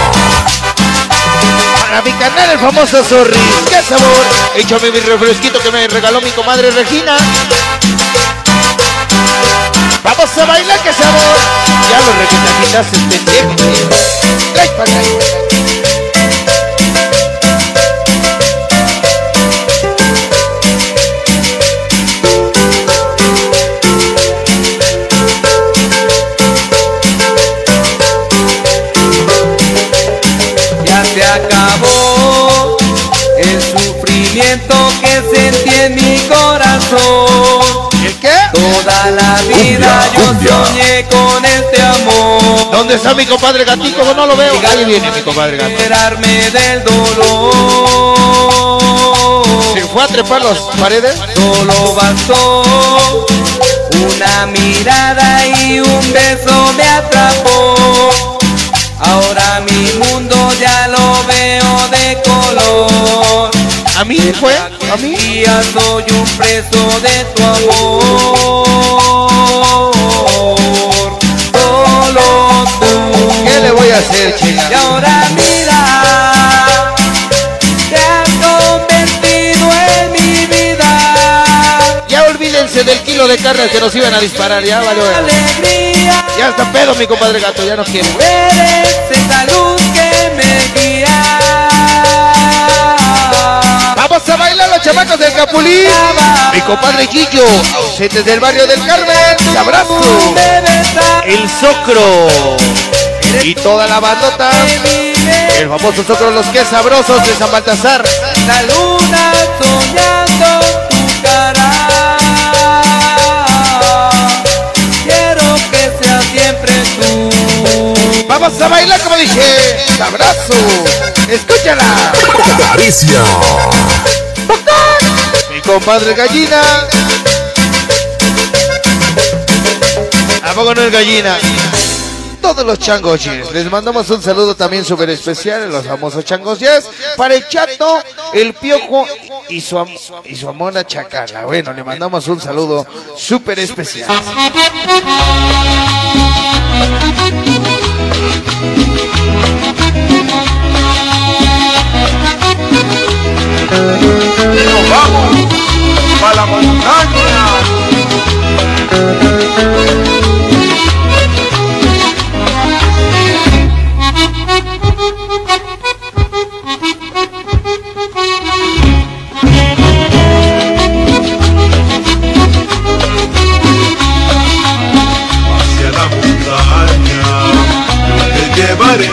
Para mi canal el famoso Zorri. ¡Qué sabor! Échame mi refresquito que me regaló mi comadre Regina. Vamos a bailar, qué sabor. Ya lo requetaquitaste, pendejo. Trae para acá. Ya se acabó el sufrimiento que sentí en mi corazón. ¿El qué? Toda la vida Cumbia, yo cumbia. soñé con este amor. ¿Dónde está mi compadre Gatico? No lo veo. Ahí viene mi compadre Gato. Liberarme del dolor. ¿Se fue a trepar las paredes? Solo bastó una mirada y un beso me atrapó. Ahora mi mundo ya lo veo de color. ¿A mí fue? ¿A mí? Y ya soy un preso de tu amor. Solo tú. ¿Qué le voy a hacer, chica? Y ahora mira, te has convertido en mi vida. Ya olvídense del kilo de carne que nos iban a disparar. Ya valió. Alegría. Ya está pedo mi compadre Gato, ya no quiere. Eres esa luz que me guía. Vamos a bailar los chamacos del Capulín. Mi compadre Guillo, ausentes del barrio del Carmen. ¡Un abrazo! El Socro y toda la bandota. El famoso Socro, los que sabrosos de San Baltasar. La luna soñando tu cara. Quiero que sea siempre tú. Vamos a bailar como dije. ¡Un abrazo! ¡Escúchala! Caricia. Mi compadre Gallina. ¿A poco no es Gallina? Todos los changoches. Les mandamos un saludo también súper especial a los famosos changoches. Para el Chato, el Piojo y su, am y su amona Chacala. Bueno, le mandamos un saludo súper especial.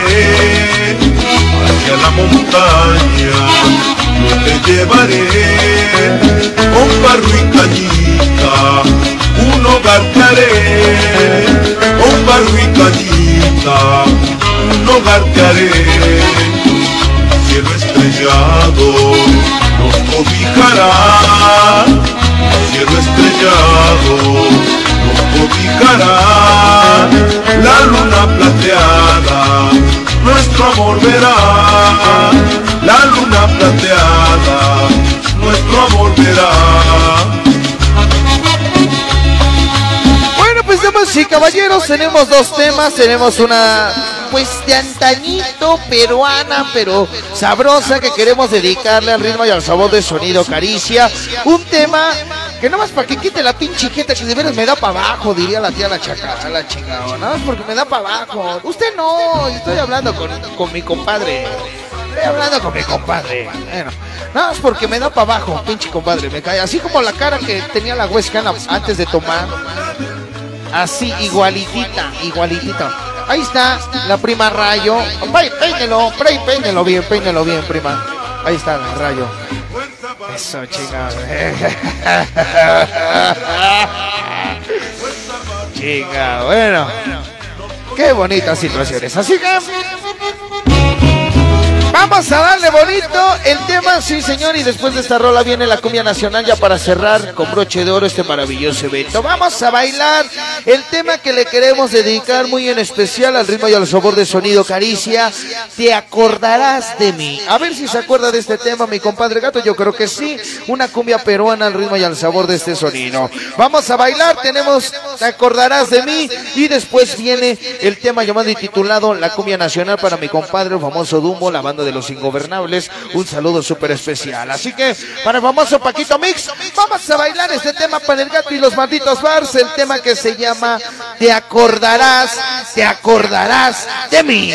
hacia la montaña, yo te llevaré con barro y cañita, un hogar te haré, con barro y cañita, un hogar te haré, cielo estrellado nos cobijará, cielo estrellado nos cobijará, la luna plateada nuestro amor verá, la luna plateada nuestro amor verá. Bueno, pues damas y caballeros, tenemos dos temas, tenemos una pues de antañito, peruana, pero sabrosa, que queremos dedicarle al ritmo y al sabor de Sonido Caricia. Un tema que nada más para que quite la pinche jeta, que de veras me da para abajo, diría la tía la chaca, la chingada, nada más porque me da para abajo. Usted no, estoy hablando con, con mi compadre. Estoy hablando con mi compadre. Bueno, nada más porque me da para abajo, pinche compadre, me cae. Así como la cara que tenía la Huesca antes de tomar. Así, igualitita, igualitita. Ahí está la prima Rayo. Vaya, peínelo, peínelo bien, peínelo bien, prima. Ahí está el Rayo. Eso, chingado. Chinga, bueno. Qué bonitas situaciones. Así que vamos a darle bonito el tema, sí señor, y después de esta rola viene la cumbia nacional ya para cerrar con broche de oro este maravilloso evento. Vamos a bailar el tema que le queremos dedicar muy en especial al ritmo y al sabor de Sonido Caricia. Te acordarás de mí. A ver si se acuerda de este tema mi compadre Gato, yo creo que sí. Una cumbia peruana al ritmo y al sabor de este sonido. Vamos a bailar, tenemos Te acordarás de mí y después viene el tema llamado y titulado La cumbia nacional para mi compadre, el famoso Dumbo, la banda de Los Ingobernables. Un saludo súper especial. Así que para el famoso Paquito Mix, vamos a bailar este tema para el Gato y los Malditos Bars, el tema que se llama Te acordarás, te acordarás de mí.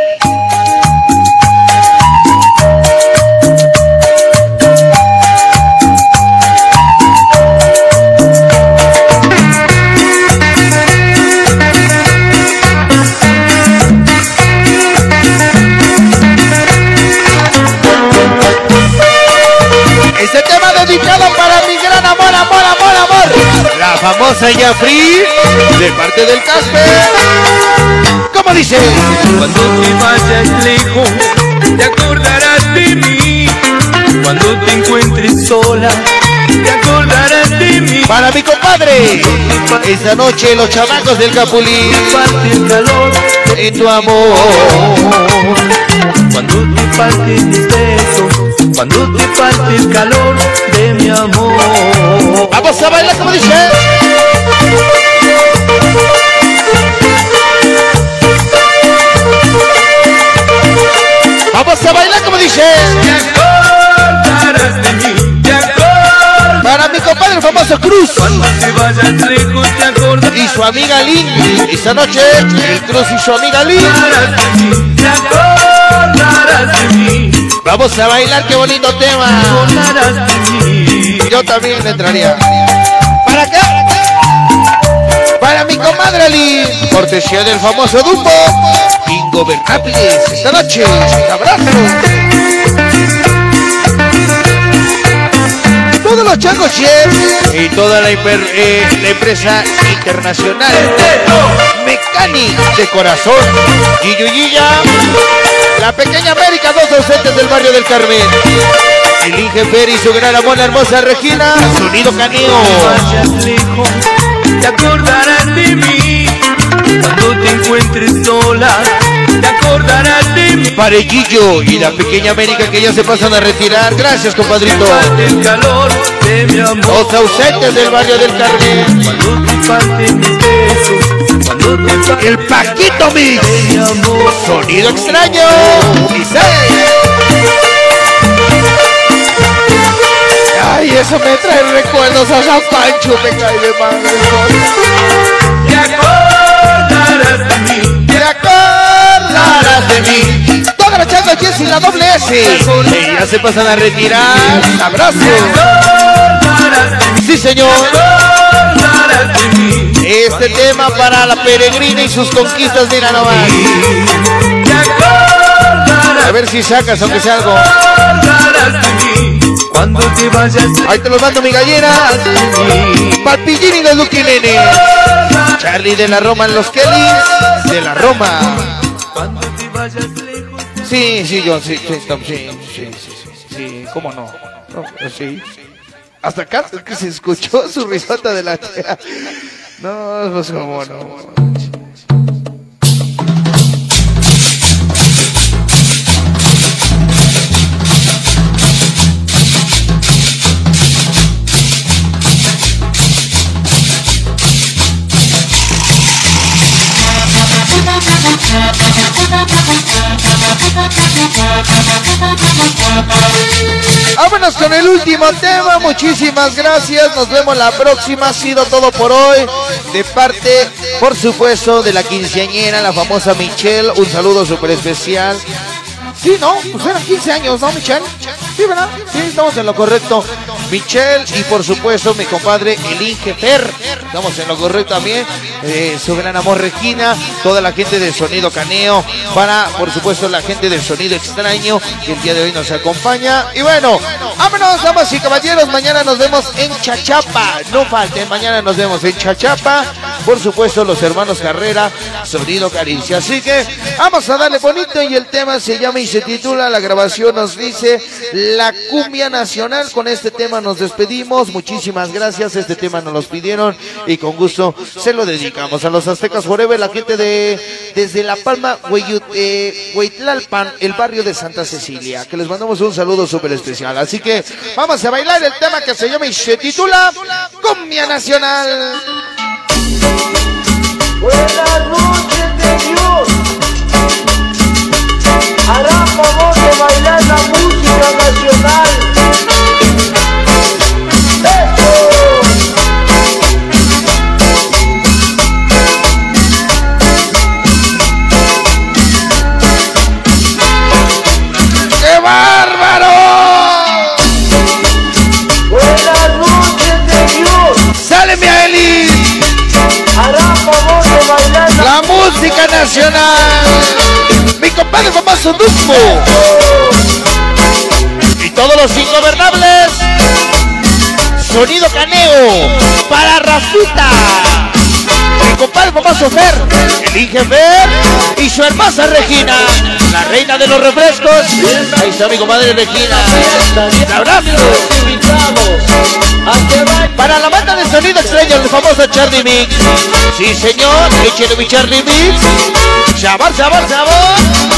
Este tema dedicado para mi gran amor, amor, amor, amor, la famosa Yafri, de parte del Casper. ¿Cómo dice? Cuando te vayas lejos, te acordarás de mí. Cuando te encuentres sola, te acordarás de mí. Para mi compadre, esta noche los chamacos del Capulín, parte el calor en tu amor. Cuando te falte mis besos, cuando te falte el calor de mi amor. Vamos a bailar como dice. Vamos a bailar como dice. Te acordarás de mí, te acordarás. Para mi compadre el famoso Cruz. Cuando te vayas lejos te acordarás. Y su amiga Lynn. Esta noche el Cruz y su amiga Lynn. Te acordarás de mí. Vamos a bailar, qué bonito tema. Te acordarás de mí. Yo también le entraría. ¿Para qué? Para mi comadre Lynn. Cortesía del famoso Dumbo. Ingobernables. Esta noche. Abrazo. Todos los changos chefs y toda la, hiper, eh, la empresa internacional Mecánica de Corazón, Yiyuyilla, la pequeña América, dos docentes del barrio del Carmen, el Inge Fer y su gran amor, la hermosa Regina, Sonido Caneo. Te acordarás de mí cuando te encuentres sola. Te acordarás de mí. Para el Gillo y la pequeña América que ya se pasan a retirar. Gracias, compadrito. El calor de mi amor. Los ausentes del barrio del Carmen. Cuando te falten mis besos, cuando te falten el Paquito Mix. Sonido extraño. Ay, eso me trae recuerdos a San Pancho. Me cae de madre. Te acordarás de mí. Te acordarás de mí. Toda la changa aquí sin la doble S. Y ya se pasan a retirar. Abrazo. Sí, señor. Este tema para la peregrina y sus conquistas, mira nomás. ver si sacas aunque sea algo. Cuando te vayas, ahí te los mando, mi gallina. Papillini de Lucky Nene. Charlie de la Roma en los Kellys. De la Roma. cuando te vayas lejos. Sí, sí, yo, sí, sí, sí, sí, sí, sí, sí, ¿cómo no? No, sí. Hasta acá es que se escuchó su risota de la tía. No, pues cómo no. Vámonos con el último tema, muchísimas gracias, nos vemos la próxima, ha sido todo por hoy, de parte, por supuesto, de la quinceañera, la famosa Michelle, un saludo súper especial. Sí, ¿no? Pues eran quince años, ¿no, Michelle? Sí, ¿verdad? Sí, estamos en lo correcto. Michelle y por supuesto mi compadre el Ingefer, estamos en lo correcto también, eh, su gran amor Regina, toda la gente de Sonido Caneo, para por supuesto la gente del Sonido Extraño que el día de hoy nos acompaña. Y bueno, vámonos damas y caballeros, mañana nos vemos en Chachapa, no falten, mañana nos vemos en Chachapa, por supuesto los hermanos Carrera, Sonido Caricia, así que vamos a darle bonito y el tema se llama y se titula, la grabación nos dice La Cumbia Nacional. Con este tema nos despedimos, muchísimas gracias, este tema nos los pidieron y con gusto se lo dedicamos a los Aztecas Forever, la gente de desde La Palma, Hueytlalpan, el barrio de Santa Cecilia, que les mandamos un saludo súper especial, así que vamos a bailar el tema que se llama y se titula Cumbia Nacional. Buenas noches de Dios, hará favor de bailar la música nacional. ¡Qué bárbaro! Buenas noches de Dios. ¡Sale mi Eli! Hará favor de bailar la, la música nacional. Mi compadre famoso Duco. Y todos los ingobernables. Sonido Caneo. Para Rafita. Mi compadre famoso Fer. El Inge Fer. Y su hermosa Regina. La reina de los refrescos. Ahí está mi compadre Regina. Un abrazo. Para la banda de Sonido Extraño, el famoso Charlie Mix. Sí, señor, échale mi Charlie Mix. Sabor, sabor, sabor.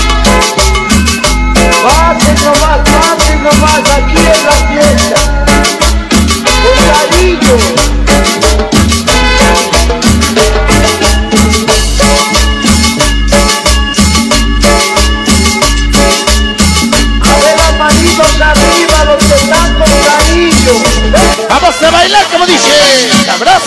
Pasen nomás, pasen nomás, aquí en la fiesta. Con cariño. A ver las manitos arriba, los que están con cariño. Vamos a bailar como dice. Abrazo.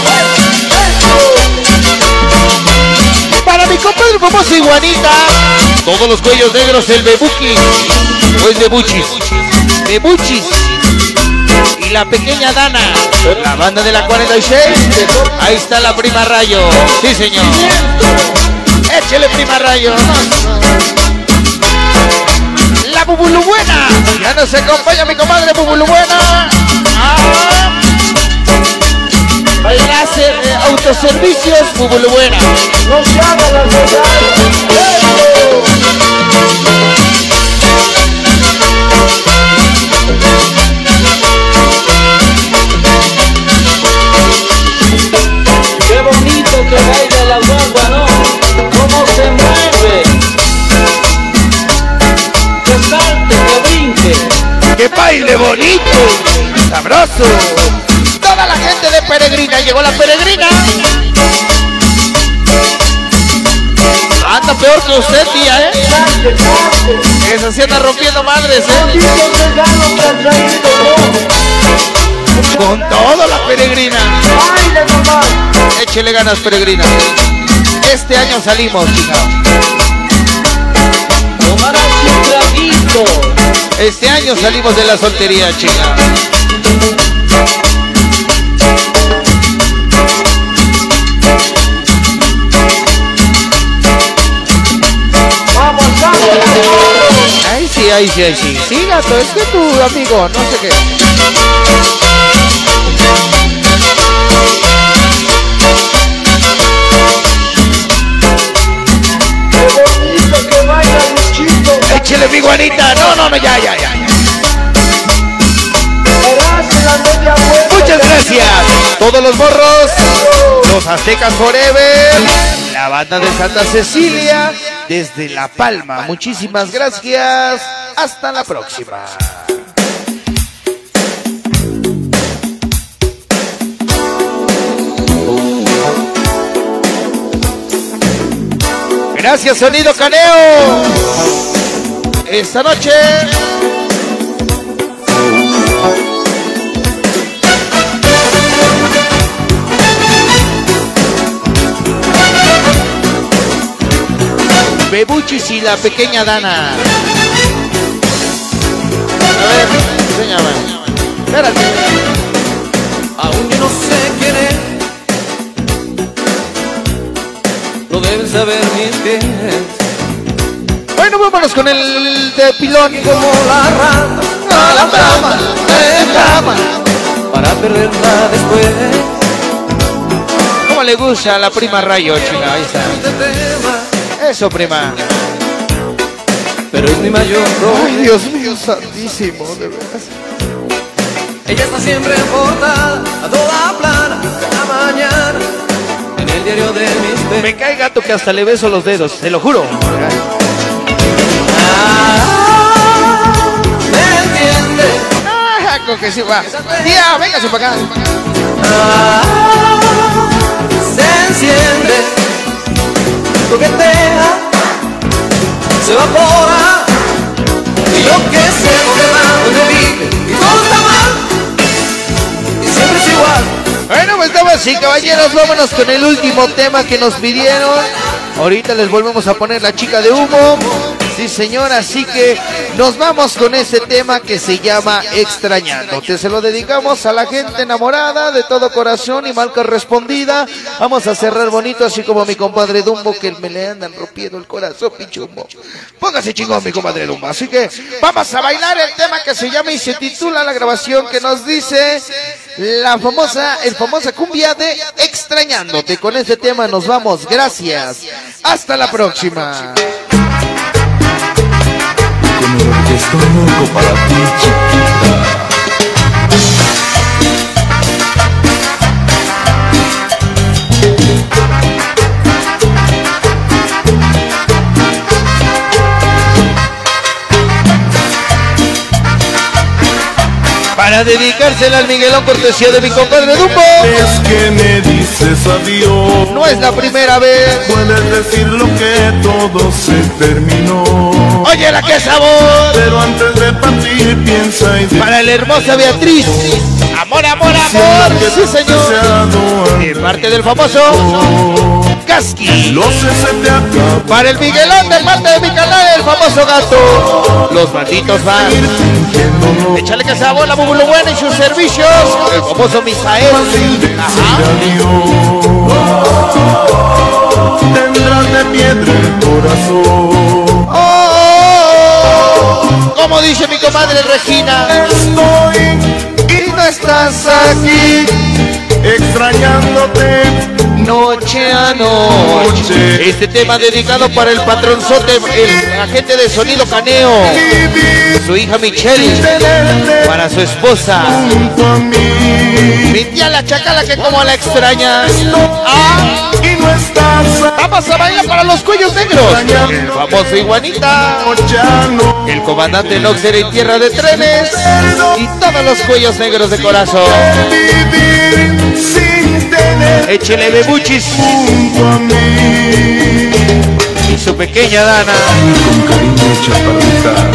Para mi compadre famoso Iguanita. Todos los cuellos negros, el Bebuki. Pues Bebuchis. Bebuchis. Y la pequeña Dana. La banda de la cuarenta y seis. Ahí está la prima Rayo. Sí, señor. Échele prima Rayo. La Bubulu Buena. Ya nos acompaña mi comadre Bubulu Buena. Ah. Bailase, eh, autoservicios Bubulu Buena. No se hagan las medallas. Qué bonito que baila la guagua, ¿no? Cómo se mueve. Que salte, que brinque. ¡Que baile bonito! ¡Sabroso! Toda la gente de Peregrina, llegó la Peregrina. Anda peor que usted, tía, ¿eh? Esa sí anda rompiendo madres, ¿eh? Con todo la Peregrina. Échele ganas, Peregrina. Este año salimos, chica. Este año salimos de la soltería, chica. sí, ahí sí, ahí sí. Sí, gato, es que tu amigo, no sé qué. Que baila Luchito. Échele mi guanita. No, no, no, ya, ya, ya. Muchas gracias. Todos los morros, los aztecas forever, la banda de Santa Cecilia, desde La Palma. Muchísimas gracias. Hasta la próxima. Gracias, Sonido Caneo. Esta noche Bebuchis y la pequeña Dana. A ver, enséñame. Espérate. Aún yo no sé quién es, lo deben saber mis pies. Bueno, vámonos con el de pilón. Como la rata a la cama, en cama, para perderla después. ¿Cómo le gusta a la prima Rayo, chica? Ahí está. Eso, prima. Pero es mi mayor problema. Ay, Dios mío, santísimo, de veras. Ella está siempre en portada, a toda plana, cada mañana, en el diario de mis penas. Me cae, gato, que hasta le beso los dedos, te lo juro. Ah, ¿me entiende? Ah, con que sí va. Tía, véngase para acá. Ah, se enciende, coquetea, se evapora, y yo que sé dónde va, dónde vive, y todo está mal, y siempre es igual. Bueno, pues damas y caballeros, vámonos con el último tema que nos pidieron. Ahorita les volvemos a poner La Chica de Humo. Sí, señor, así que nos vamos con ese tema que se llama Extrañándote. Se lo dedicamos a la gente enamorada de todo corazón y mal correspondida. Vamos a cerrar bonito, así como mi compadre Dumbo, que me le andan rompiendo el corazón, pichumbo. Póngase chingón, mi compadre Dumbo. Así que vamos a bailar el tema que se llama y se titula la grabación que nos dice la famosa, el famosa cumbia de Extrañándote. Con este tema nos vamos. Gracias. Hasta la próxima. Con el orquesta loco para ti, chiquita. Para dedicársela al Miguelón, cortesía de mi compadre Dumbo. Es que me dices adiós. No es la primera vez. Puedes decir lo que todo se terminó. Oye, la que sabor. Pero antes de partir piensa y de... Para la hermosa Beatriz. Amor, amor, amor. Sí, señor. De parte del famoso Casqui. Lo sé, se te acabó. Para el Miguelón, de parte de mi canal, el famoso gato. Los malditos van. Échale que sabor, la Bubulo Buena y sus servicios. El famoso Misael. Ajá. Tendrás de piedra el corazón. Oh, oh, oh. Como dice mi comadre Regina. Estoy y no estás aquí, extrañándote noche a noche. Este tema dedicado para el patronzote, el agente de Sonido Caneo, su hija Michelle, para su esposa, mi tía la chacala, que como la extraña. Ah, y no estás. Vamos a bailar para los cuellos negros. El famoso Iguanita, el comandante Noxer en Tierra de Trenes y todos los cuellos negros de corazón. Échele Bebuchis y su pequeña Dana. Con cariño, chaparrita.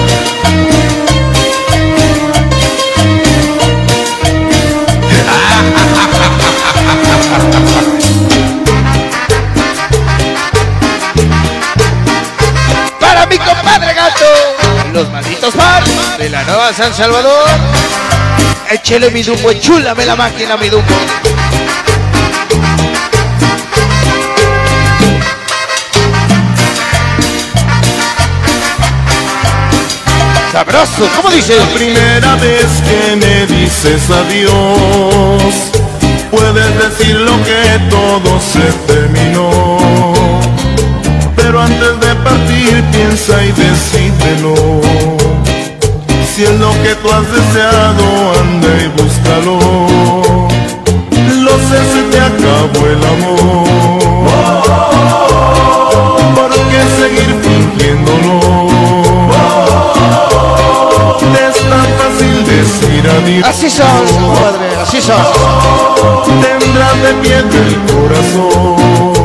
Para mi compadre Gato, los malditos fans de la Nueva San Salvador. Échele mi Dumbo, chúlame la máquina, mi Dumbo. Sabroso, ¿cómo dices? La primera vez que me dices adiós, puedes decir lo que todo se terminó, pero antes de partir piensa y decídelo. Si es lo que tú has deseado, anda y búscalo. Lo sé, se te acabó el amor. ¿Por qué seguir fingiéndolo? Es tan fácil decir adiós. Así son, compadre, así son. Tendrás de piedra el corazón.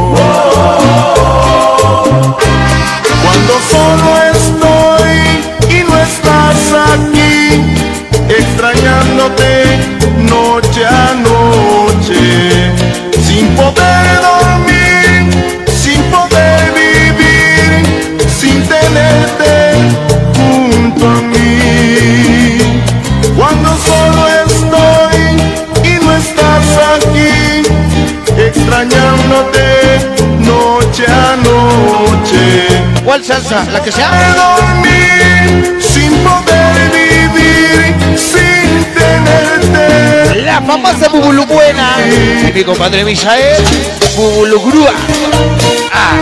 Cuando solo estoy y no estás aquí, extrañándote noche a noche, sin poder dormir, sin poder vivir, sin tenerte junto a mí. Cuando solo estoy y no estás aquí, extrañándote noche a noche. ¿Cuál salsa? ¿La que sea? Dormir, sin poder vivir, sin tenerte. La famosa Bubulu Buena. Mi compadre Misael, Bubulu Grúa. Ah.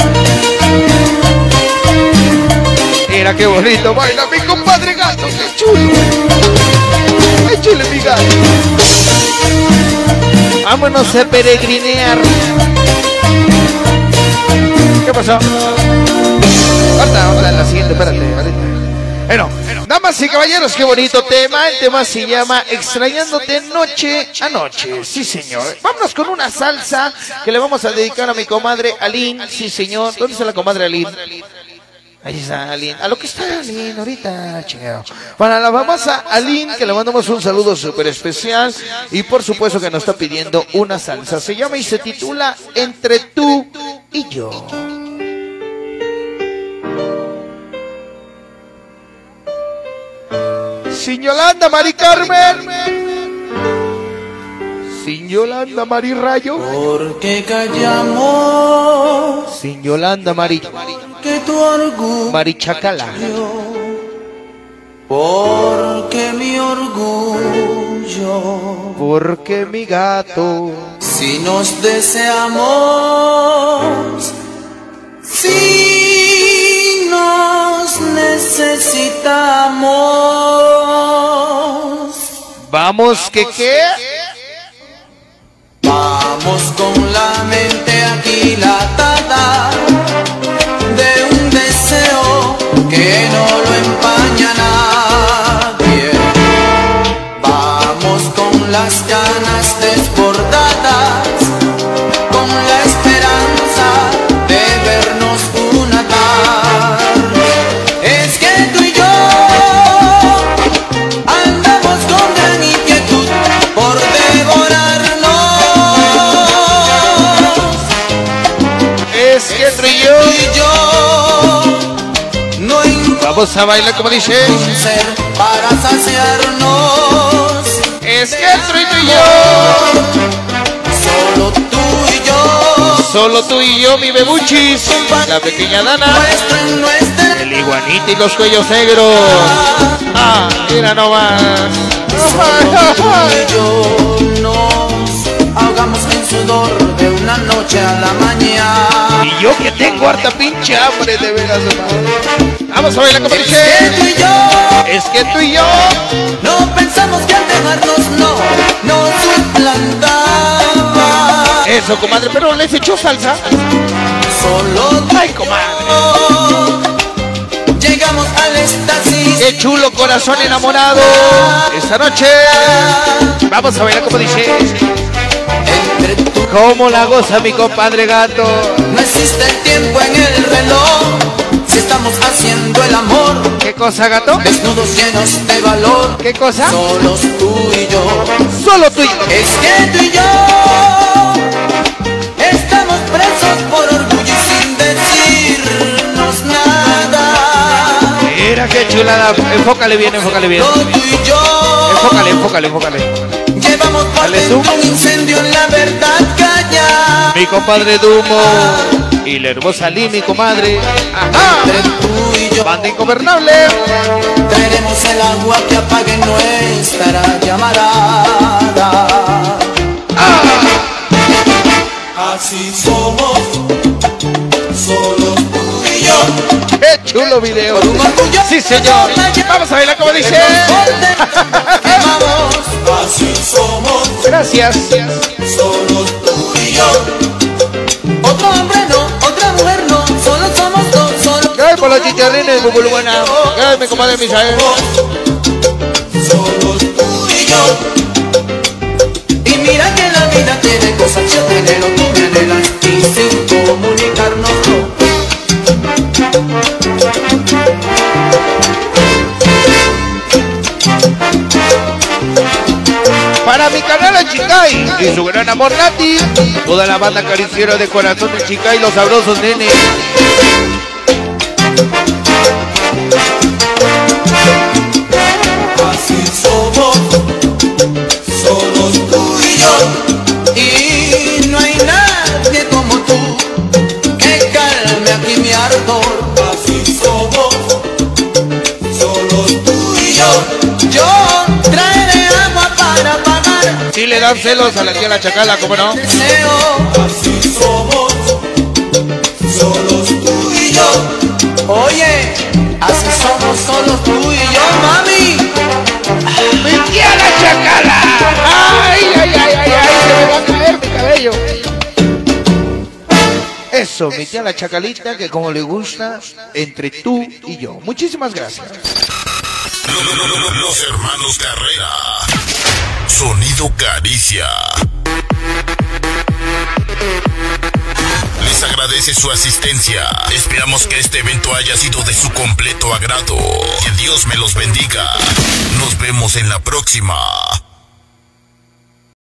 Mira qué bonito baila mi compadre Gato, qué chulo. Qué chulo mi gato. Vámonos a peregrinear. ¿Qué pasó? Ahorita, ahorita, la siguiente, espérate, ahorita. Bueno, damas y caballeros, qué bonito tema. El tema se llama Extrañándote noche a noche. Sí, señor. Vámonos con una salsa que le vamos a dedicar a mi comadre Aline. Sí, señor. ¿Dónde está la comadre Aline? Ahí está Aline. A lo que está Aline ahorita, chingado. Para la famosa Aline, que le mandamos un saludo súper especial. Y por supuesto que nos está pidiendo una salsa. Se llama y se titula Entre tú y yo. Sin Yolanda, Mari Carmen. Sin Yolanda, Mari Rayo. Porque callamos. Sin Yolanda, Mari. Que tu orgullo. Mari Chacala. Porque mi orgullo. Porque mi gato. Si nos deseamos. Si nos necesitamos. Vamos, ¿que qué? Vamos con la mente aquilatada de un deseo que no lo empaña nadie. Vamos con las ganas desbordadas, con la esperanza de vernos una tarde. Es que tú y yo andamos con gran inquietud por devorarnos. Es que tú y yo, tú y yo no vamos a bailar como dice. ser para saciarnos. Es que tú y yo, solo tú y yo, solo tú y yo, mi bebuchis, la pequeña Dana, el iguanita y los cuellos negros. Ah, mira nomás. Solo tú y yo nos ahogamos en sudor de una noche a la mañana. Y yo que tengo harta pinche hambre, de veras, hermano. Vamos a bailar como Es dice. que tú y yo, es que tú y yo no pensamos que al dejarnos no nos suplantaba. Eso, comadre, pero les echó salsa. Solo tú, ay, comadre, llegamos al éxtasis. qué chulo corazón enamorado. Esta noche vamos a bailar como dice. Entre tú, cómo la goza mi compadre Gato. no existe el tiempo en el reloj. Si estamos haciendo el amor, ¿qué cosa, Gato? desnudos llenos de valor. ¿Qué cosa? Solos tú y yo. Solo tú y yo. Es que tú y yo estamos presos por orgullo y sin decirnos nada. Mira qué chulada. Enfócale bien, enfócale bien. Tú y yo Enfócale, enfócale, enfócale. llevamos por Dale dentro zoom. un incendio en la verdad callada. Mi compadre Dumo y la hermosa Lee, mi comadre. Ajá. Banda Ingobernable. Traeremos el agua que apague nuestra llamarada. Ah. Así somos, solo tú y yo. ¡Qué chulo video! Sí, señor. Vamos a verla como dice. Así somos. Gracias. Solo tú y yo. Otro hombre no, otra mujer no. Solo somos dos, solo. ¡Ay, por los chicharrines, bubulubana! ¡Ay, mi comadre Misael! Solo tú y yo. Y mira que la vida tiene cosas, yo te anhelo, tú me anhelas. Y sin comunicarnos no. Para mi canal Chicay y su gran amor Nati, toda la banda cariciera de corazón de Chicay, los sabrosos nenes. Así somos, somos tú y yo. Y no hay nadie como tú que calme aquí mi ardor. Así somos, solo tú y yo. Yo traeré agua para pagar. Si le dan celos a la tía la Chacala, ¿cómo no? Deseo. Así somos, solo tú y yo. Oye, así somos solos tú y yo, mami. ¡Mi tía la Chacala! ¡Ay, ay, ay, ay, ay! Se me va a caer mi cabello. Eso, mi tía la Chacalita, que como le gusta, entre tú y yo. Muchísimas gracias. Los hermanos Carrera. Sonido Caricia. Les agradece su asistencia. Esperamos que este evento haya sido de su completo agrado. Que Dios me los bendiga. Nos vemos en la próxima.